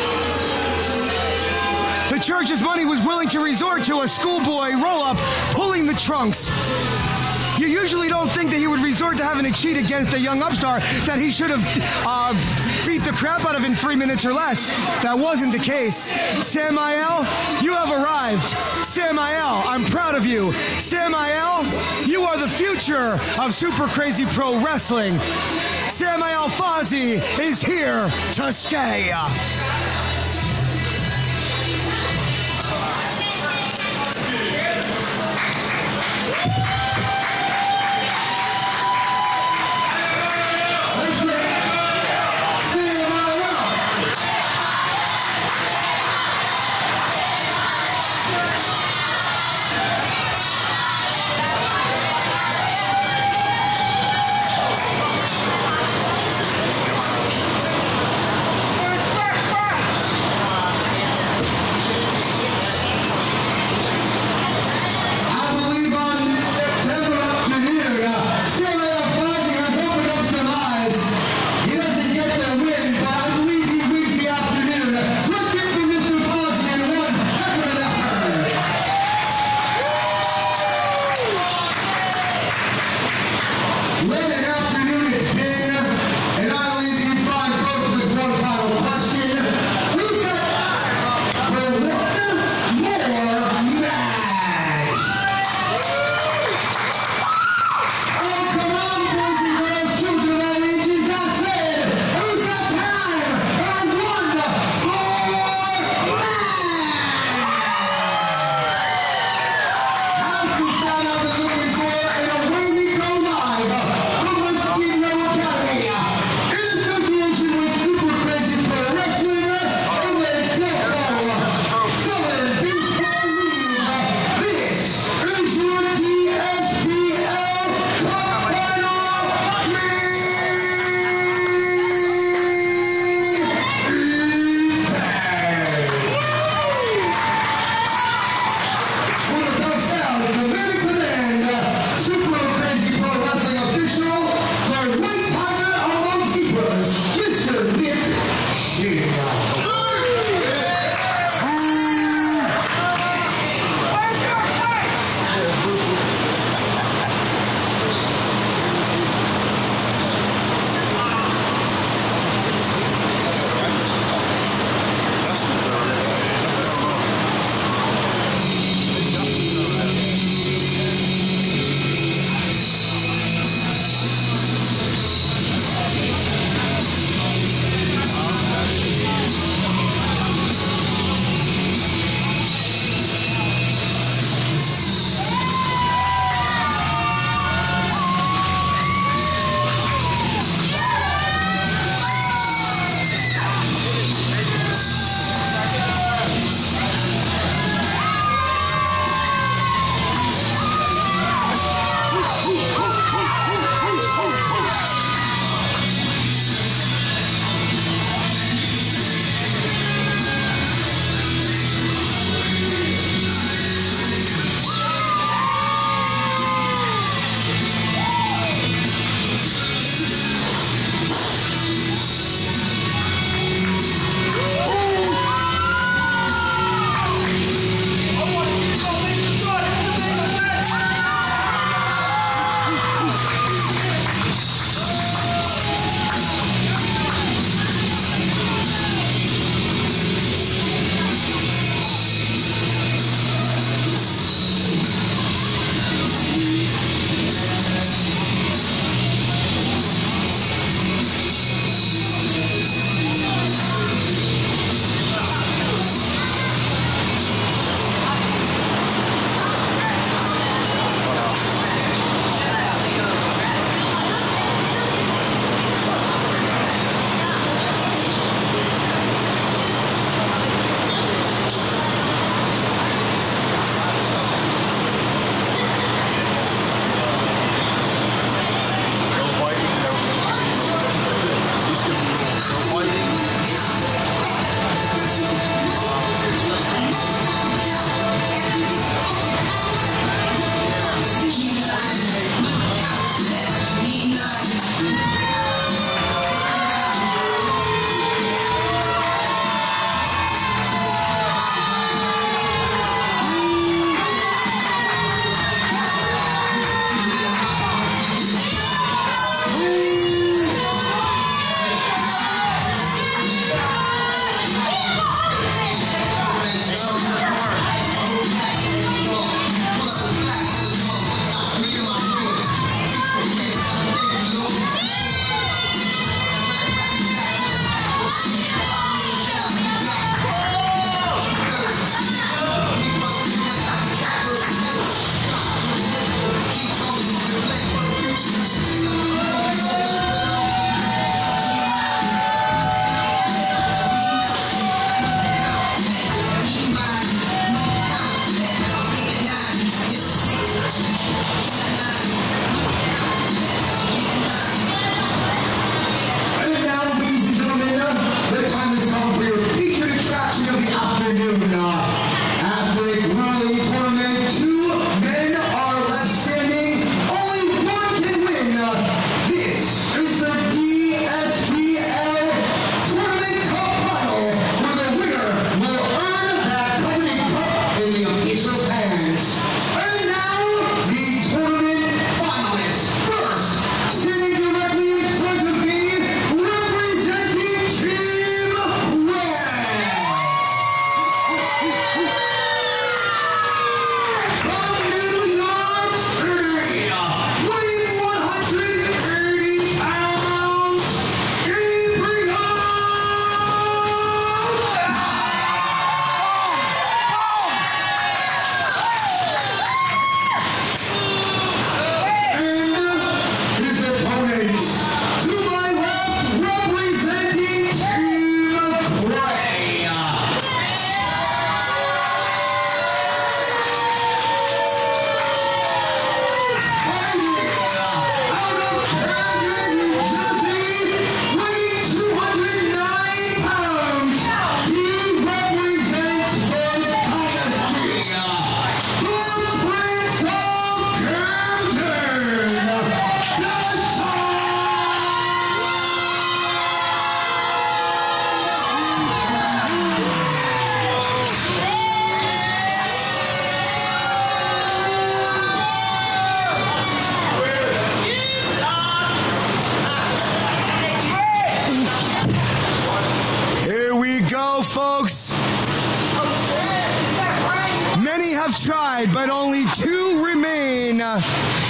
the Church's Money was willing to resort to a schoolboy roll-up, pulling the trunks. You usually don't think that he would resort to having to cheat against a young upstart that he should have beat the crap out of in 3 minutes or less. That wasn't the case. Samael, you have arrived. Samael, I'm proud of you. Samael, you are the future of Super Crazy Pro Wrestling. Samael Fozzy is here to stay.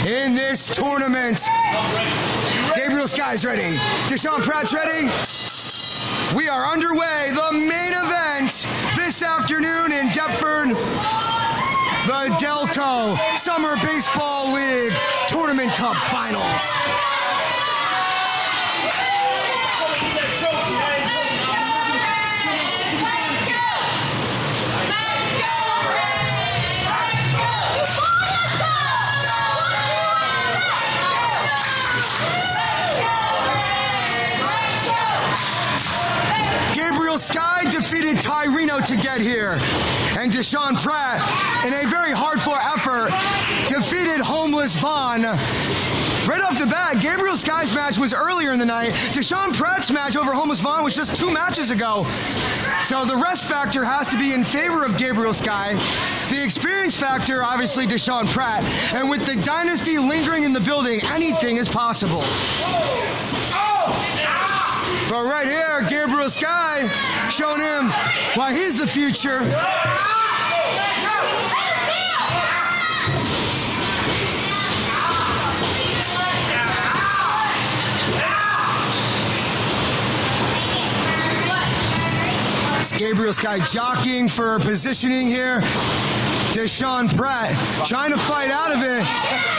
in this tournament. Gabriel Sky's ready. Deshaun Pratt's ready. We are underway. The main event this afternoon in Deptford. The Delco Summer Baseball League Tournament Cup Finals. Gabriel Sky defeated Tyreno to get here. And Deshaun Pratt, in a very hard-fought effort, defeated Homeless Vaughn. Right off the bat, Gabriel Sky's match was earlier in the night. Deshaun Pratt's match over Homeless Vaughn was just 2 matches ago. So the rest factor has to be in favor of Gabriel Sky. The experience factor, obviously, Deshaun Pratt. And with the dynasty lingering in the building, anything is possible. But right here, Gabriel Sky showing him why he's the future. It's Gabriel Sky jockeying for positioning here. Deshaun Pratt trying to fight out of it.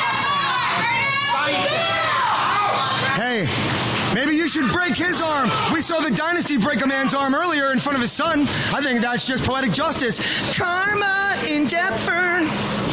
Hey. Maybe you should break his arm. We saw the Dynasty break a man's arm earlier in front of his son. I think that's just poetic justice. Karma in Deptford.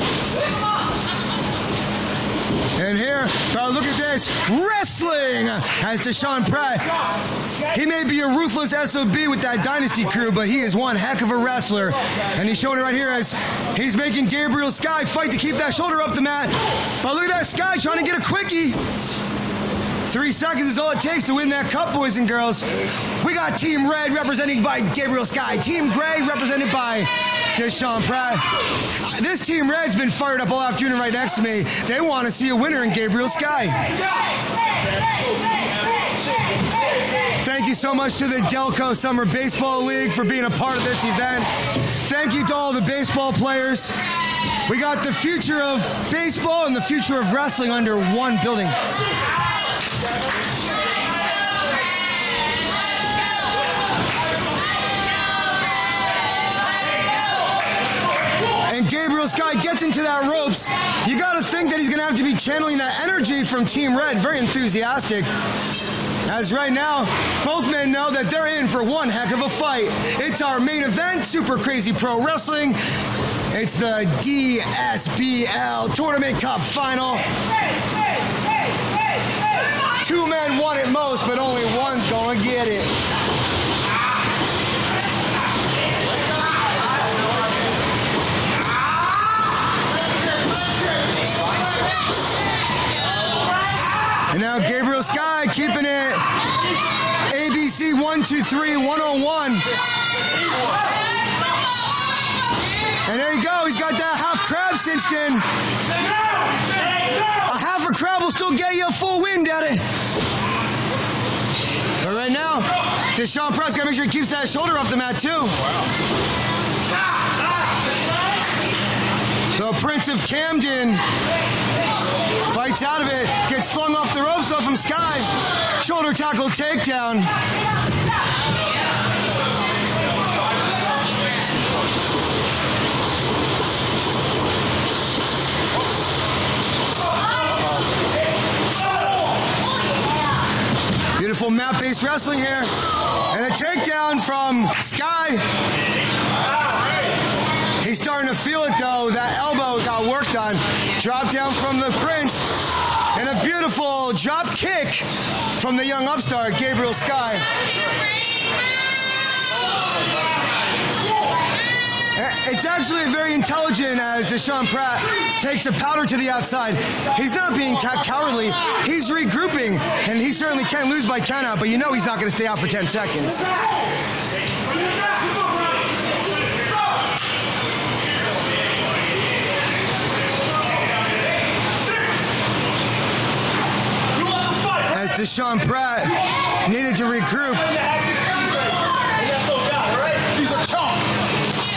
And here, look at this. Wrestling as Deshaun Pratt. He may be a ruthless SOB with that Dynasty crew, but he is one heck of a wrestler. And he's showing it right here as he's making Gabriel Sky fight to keep that shoulder up the mat. But look at that Sky trying to get a quickie. 3 seconds is all it takes to win that cup, boys and girls. We got Team Red representing by Gabriel Sky. Team Gray represented by Deshaun Pratt. This Team Red's been fired up all afternoon right next to me. They want to see a winner in Gabriel Sky. Thank you so much to the Delco Summer Baseball League for being a part of this event. Thank you to all the baseball players. We got the future of baseball and the future of wrestling under one building. And Gabriel Sky gets into that ropes. You got to think that he's going to have to be channeling that energy from Team Red. Very enthusiastic. As right now, both men know that they're in for one heck of a fight. It's our main event, Super Crazy Pro Wrestling. It's the DSBL Tournament Cup Final. 2 men want it most, but only one's gonna get it. And now Gabriel Sky keeping it ABC 1, 2, 3, 101. And there you go, he's got that half crab cinched in. A half a crab will still get you a full win, Daddy. But right now, Deshaun Pratt's got to make sure he keeps that shoulder off the mat, too. The Prince of Camden fights out of it, gets slung off the ropes off from Sky. Shoulder tackle takedown. Beautiful mat-based wrestling here. And a takedown from Sky. He's starting to feel it, though. That elbow got worked on. Drop down from the Prince. And a beautiful drop kick from the young upstart, Gabriel Sky. It's actually very intelligent as Deshaun Pratt takes the powder to the outside. He's not being cowardly. He's regrouping, and he certainly can't lose by countout, but you know he's not going to stay out for 10 seconds. As Deshaun Pratt needed to regroup.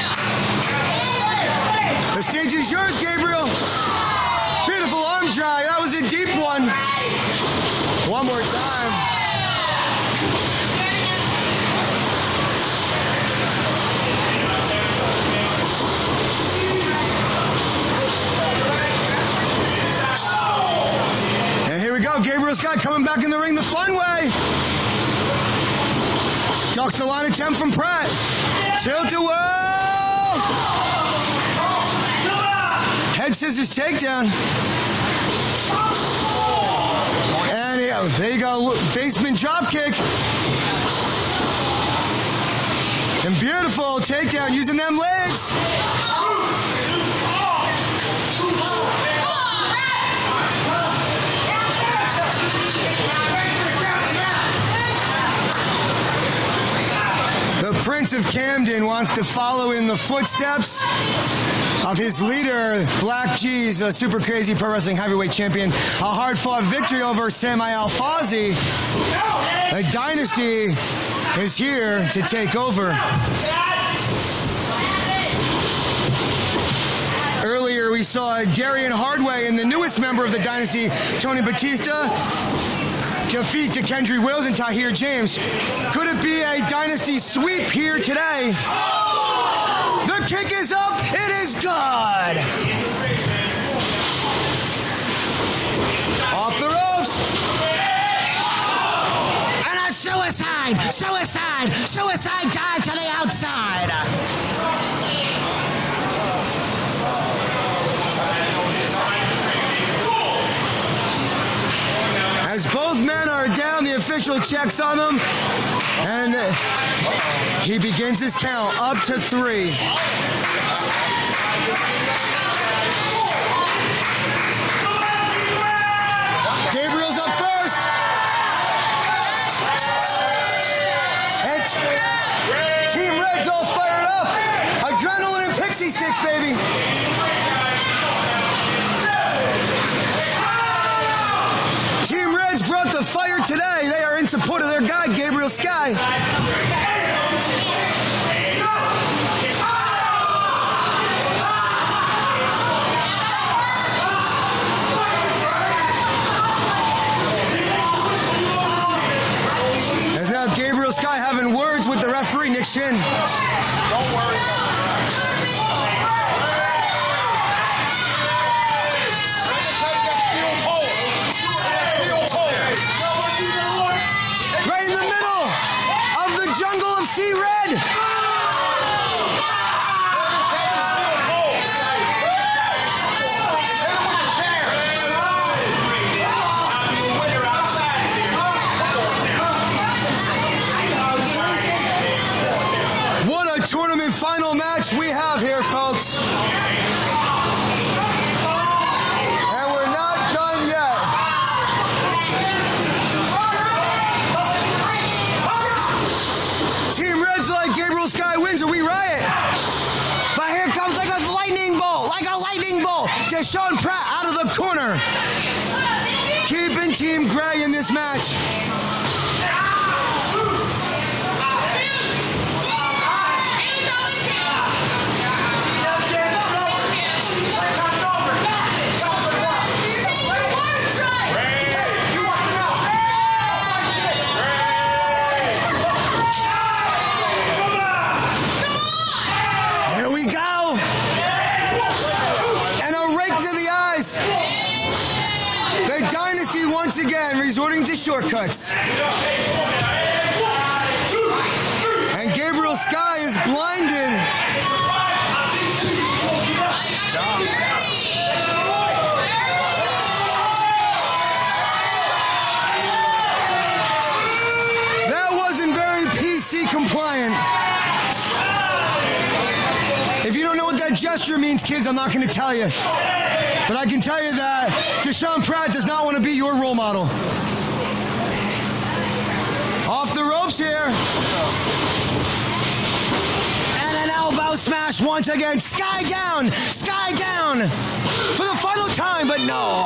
The stage is yours, Gabriel. Beautiful arm drag. That Gabriel Sky coming back in the ring the fun way. Ducks the line attempt from Pratt. Tilt-a-whirl. Head scissors takedown. And there you go, basement drop kick. And beautiful takedown using them legs. The Prince of Camden wants to follow in the footsteps of his leader, Black G's, a Super Crazy Pro Wrestling Heavyweight Champion. A hard-fought victory over Sami Al-Fazi. The Dynasty is here to take over. Earlier we saw Darian Hardway and the newest member of the Dynasty, Tony Batista, defeat DeKendry Wills and Tahir James. Could it be a Dynasty sweep here today? The kick is up. It is good. Off the ropes. And a suicide dive to the outside. As both men are down, the official checks on them, and he begins his count up to 3. Gabriel's up first. And Team Red's all fired up. Adrenaline and pixie sticks, baby. Team Red's brought the fire today. They are in support of their guy, Gabriel Sky. As now Gabriel Sky having words with the referee, Nick Shin. Don't worry. Right in the middle of the jungle of Sea Red. What a tournament final match we have here, folks. And we're not done yet. Team Red's like Gabriel Sky wins or we riot. But here comes like a lightning bolt, Deshaun Pratt out of the corner. Keeping Team Gray in this match. Here we go. And a rake to the eyes. The Dynasty once again resorting to shortcuts. And Gabriel Sky is blinded. That wasn't very PC compliant. If you don't know what that gesture means, kids, I'm not going to tell you. But I can tell you that Deshaun Pratt does not want to be your role model. Off the ropes here. And an elbow smash once again. Sky down. Sky down. For the final time, but no.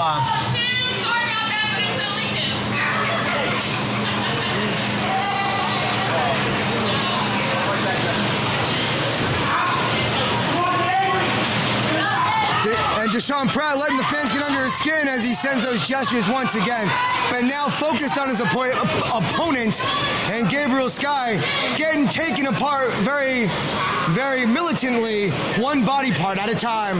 And Deshaun Pratt letting the fans get under his skin as he sends those gestures once again. But now focused on his opponent, and Gabriel Sky getting taken apart very, very militantly, one body part at a time.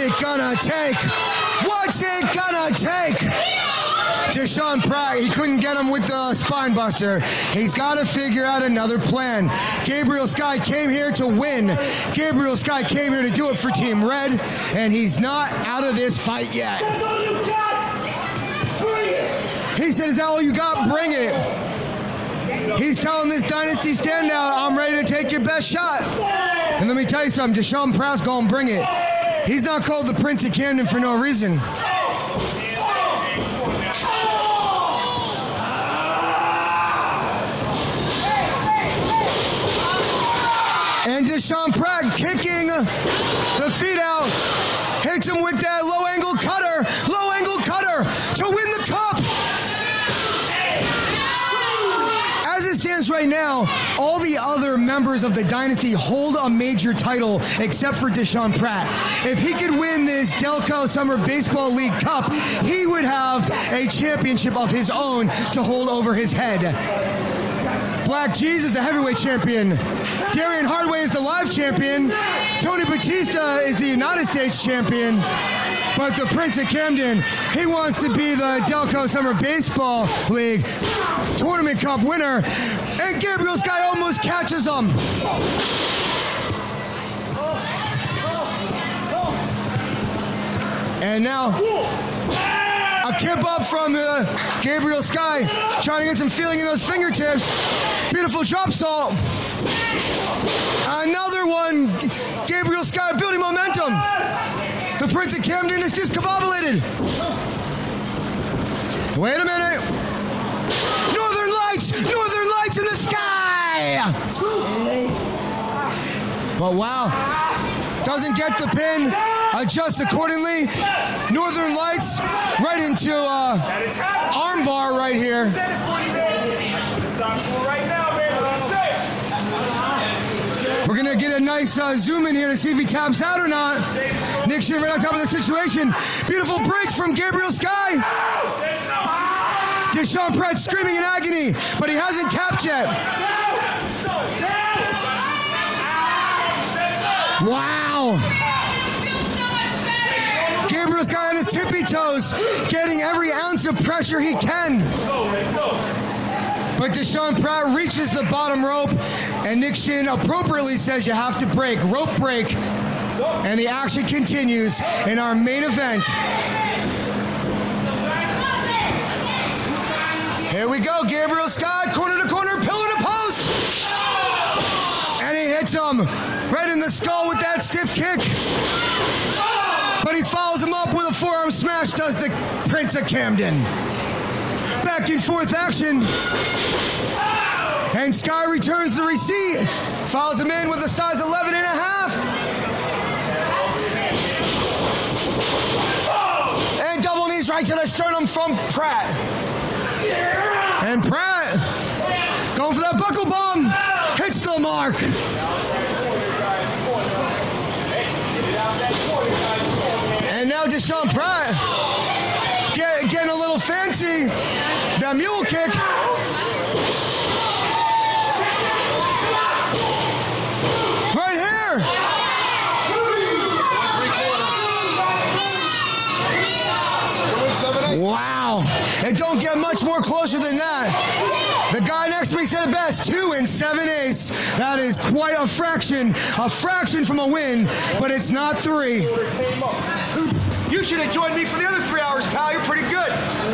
it gonna take? What's it gonna take? Deshaun Pratt, he couldn't get him with the spine buster. He's got to figure out another plan. Gabriel Sky came here to win. Gabriel Sky came here to do it for Team Red, and he's not out of this fight yet. That's all you got. Bring it. He said, is that all you got? Bring it. He's telling this Dynasty standout, I'm ready to take your best shot. And let me tell you something, Deshaun Pratt's going to bring it. He's not called the Prince of Camden for no reason. And Deshaun Pratt kicking the feet out, hits him with that low angle cutter to win the cup. As it stands right now, all the other members of the Dynasty hold a major title except for Deshaun Pratt. If he could win this Delco Summer Baseball League Cup, he would have a championship of his own to hold over his head. Black Jesus, the heavyweight champion. Darian Hardaway is the live champion. Tony Batista is the United States champion. But the Prince of Camden, he wants to be the Delco Summer Baseball League Tournament Cup winner. And Gabriel Sky almost catches him. And now, a kip up from Gabriel Sky, trying to get some feeling in those fingertips. Beautiful drop salt. Another one. Gabriel Sky building momentum. The Prince of Camden is discombobulated. Wait a minute. Northern Lights in the sky. But wow, doesn't get the pin. Adjusts accordingly. Northern Lights right into armbar right here. We're going to get a nice zoom in here to see if he taps out or not. Nick Shin right on top of the situation. Beautiful breaks from Gabriel Sky. Deshaun Pratt screaming in agony, but he hasn't tapped yet. Wow. Gabriel Sky on his tippy toes, getting every ounce of pressure he can. But Deshaun Pratt reaches the bottom rope, and Nick Shin appropriately says you have to break. Rope break. And the action continues in our main event. Here we go, Gabriel Sky, corner to corner, pillar to post. And he hits him right in the skull with that stiff kick. But he follows him up with a forearm smash, does the Prince of Camden. Back and forth action. And Sky returns the receipt. Follows him in with a size 11.5. And double knees right to the sternum from Pratt. And Pratt going for that buckle bomb. Hits the mark. And now Deshaun Pratt getting a little fancy. That mule kick. Right here. Wow. It don't get much more closer than that. The guy next to me said it best, 2 7/8. That is quite a fraction from a win, but it's not 3. You should have joined me for the other 3 hours, pal. You're pretty good.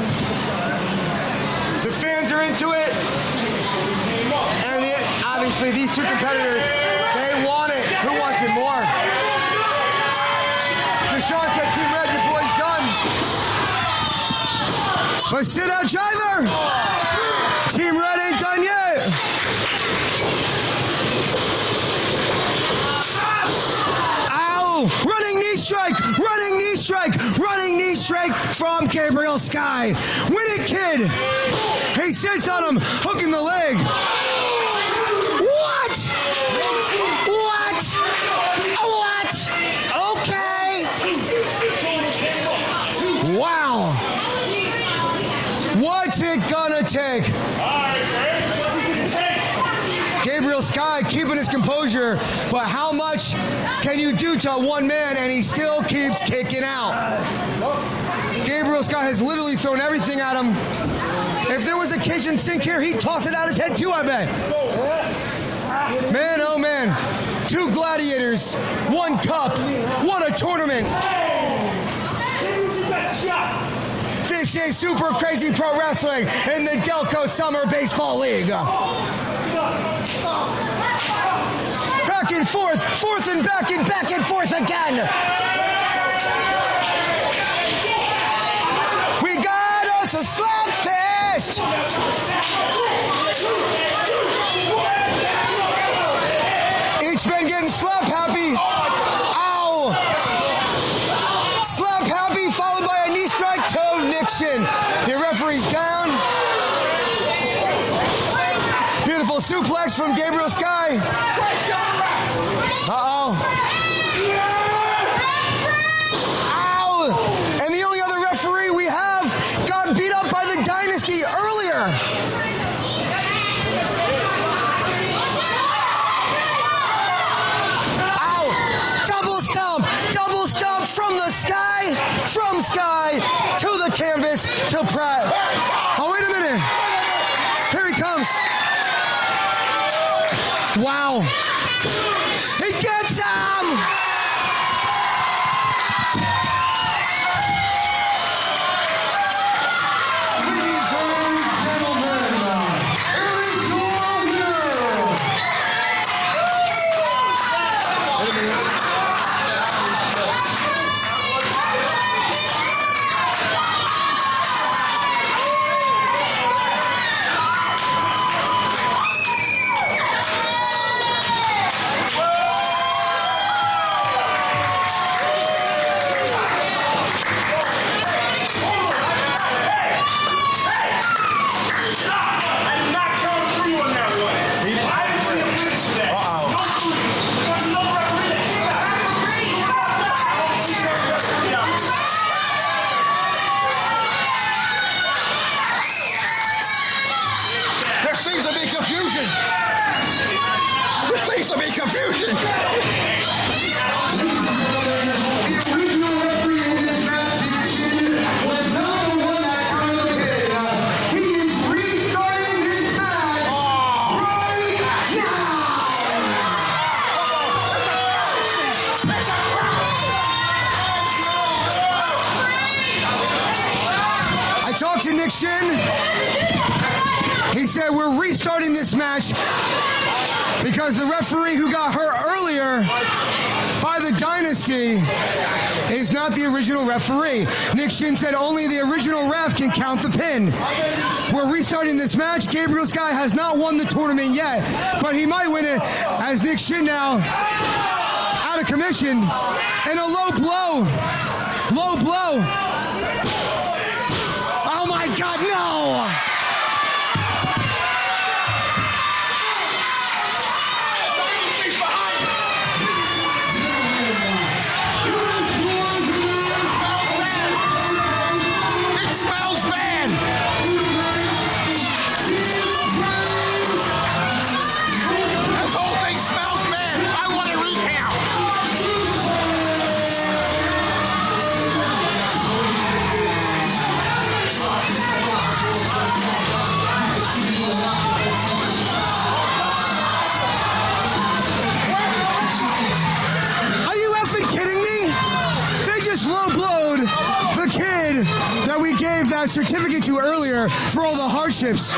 The fans are into it. And obviously these two competitors, they want it. Who wants it more? Deshaun said, Team Red, your boy's done. But sit out, driver. Team Red ain't done yet. Ow! Running knee strike! Running knee strike! Running knee strike from Gabriel Sky. Win it, kid! He sits on him, hooking the leg. What? What? What? Okay. Wow. What's it gonna take? Gabriel Sky keeping his composure, but how much can you do to one man and he still keeps kicking out? Gabriel Sky has literally thrown everything at him. If there was a kitchen sink here, he'd toss it out his head too, I bet. Man, oh man. 2 gladiators, 1 cup, what a tournament. This is Super Crazy Pro Wrestling in the Delco Summer Baseball League. Back and forth and back and forth again. We got us a slap fest. Each man getting slap happy. Ow. Slap happy followed by a knee strike to Nick Shin. The referee's down. Beautiful suplex from Gabriel Sky. Uh-oh. Ow! And the only other referee we have got beat up by the Dynasty earlier. Ow! Double stomp from the Sky, from Sky to the canvas to Pratt. Oh, wait a minute. Here he comes. Wow. He gets him! Ladies and gentlemen, here is your winner. There seems to be confusion. There seems to be confusion. The original referee in this match, Nick Shin, was not the one that counted the pin. He is restarting this match right I talked to Nick Shin. He said we're restarting this match because the referee who got hurt earlier by the Dynasty is not the original referee. Nick Shin said only the original ref can count the pin. We're restarting this match. Gabriel Sky has not won the tournament yet, but he might win it as Nick Shin now out of commission and a low blow. Low blow. Oh my God, no! It smells bad. This whole thing smells bad. I want to recount. Are you effing kidding me? They just low-blowed the kid that we gave that certificate to earlier for all the hardships.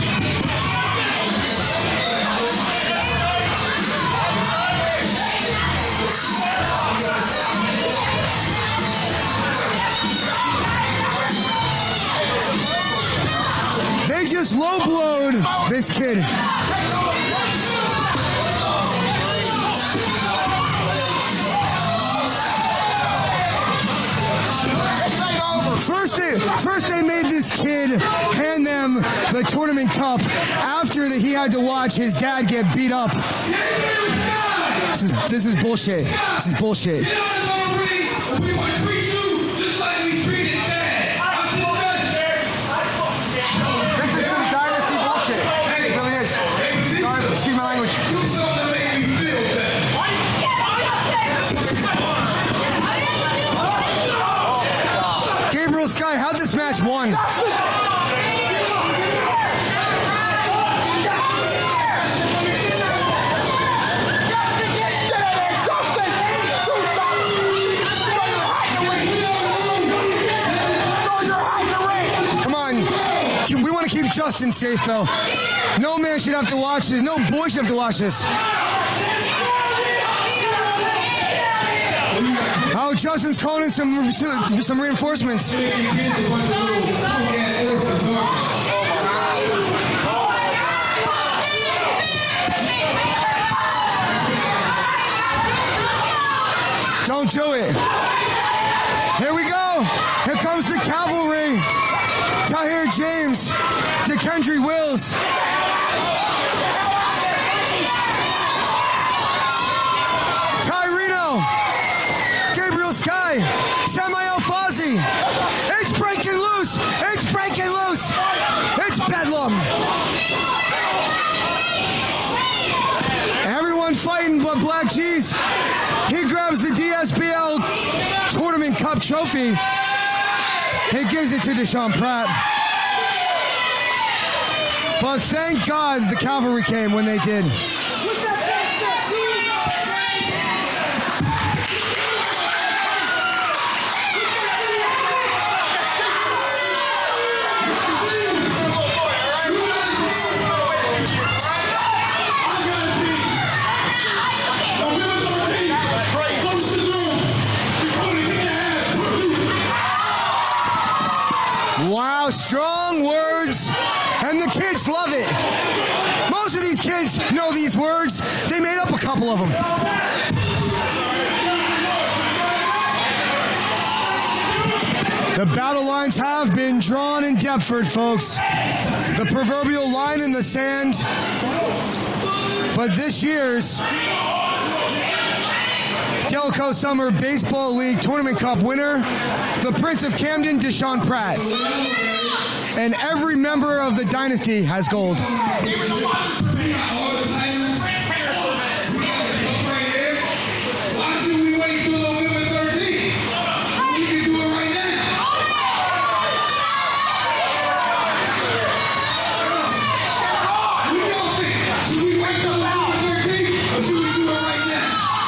They just low-blowed this kid. First they made this kid hand them the tournament cup after that he had to watch his dad get beat up. This is bullshit. This is bullshit. We would treat you just like we treated Dad. This is some dynasty bullshit. It really is. Sorry, excuse my language. just won. Come on. We want to keep Justin safe, though. No man should have to watch this. No boy should have to watch this. Oh, Justin's calling in some reinforcements. Don't do it. Here we go. Here comes the cavalry. Tahir James to Kendry Wills. Tyrino. Gabriel Sky. Samael Fozzy. It's breaking loose. It's breaking loose. It's bedlam. Everyone fighting but Black G's. He grabs the DSBL Tournament Cup trophy. He gives it to Deshaun Pratt. But thank God the cavalry came when they did. Wow, strong words, and the kids love it. Most of these kids know these words. They made up a couple of them. The battle lines have been drawn in Deptford, folks. The proverbial line in the sand. But this year's Delco Summer Baseball League Tournament Cup winner, the Prince of Camden, Deshaun Pratt. And every member of the dynasty has gold. Why should we wait till November 13th? We can do it right now. What do y'all think? Should we wait till November 13th or should we do it right now?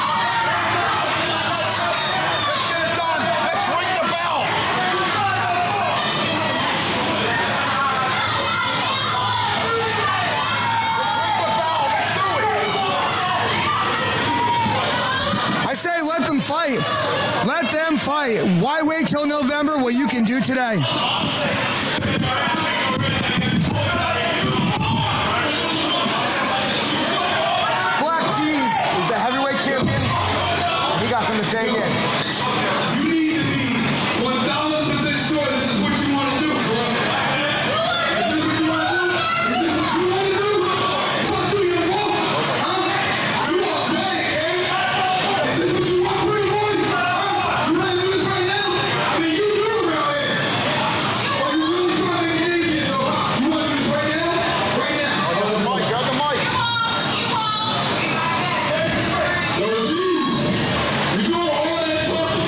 Let's get it done. Let's ring the bell. I say let them fight. Let them fight. Why wait till November? What you can do today. Black G's is the heavyweight champion. He got something to say again. You need to be 1,000% sure this is what you want to do, bro. Is this what you want to do? Is this what you want to do? Talk to your boy. Huh? You want to play, eh? Is this what you want to do, boy? Huh? You want to do this right now? I mean, you do around here. Or you really trying to get in here, so you want to do this right now? Right now. Grab the mic. Grab the mic. Yo, geez. You doing all that talking?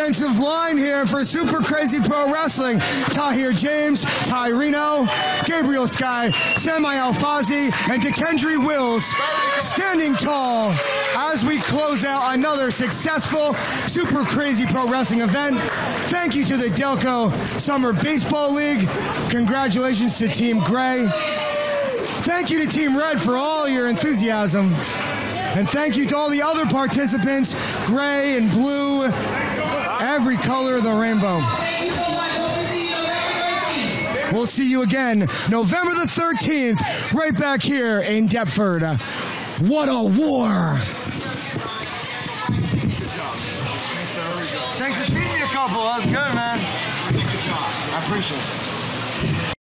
offensive line here for Super Crazy Pro Wrestling. Tahir James, Ty Reno, Gabriel Sky, Sami Alfazi, and Dekendry Wills standing tall as we close out another successful Super Crazy Pro Wrestling event. Thank you to the Delco Summer Baseball League. Congratulations to Team Gray. Thank you to Team Red for all your enthusiasm. And thank you to all the other participants, gray and blue, every color of the rainbow. We'll see you again November the 13th, right back here in Deptford. What a war! Thanks for feeding me a couple. That was good, man. I appreciate it.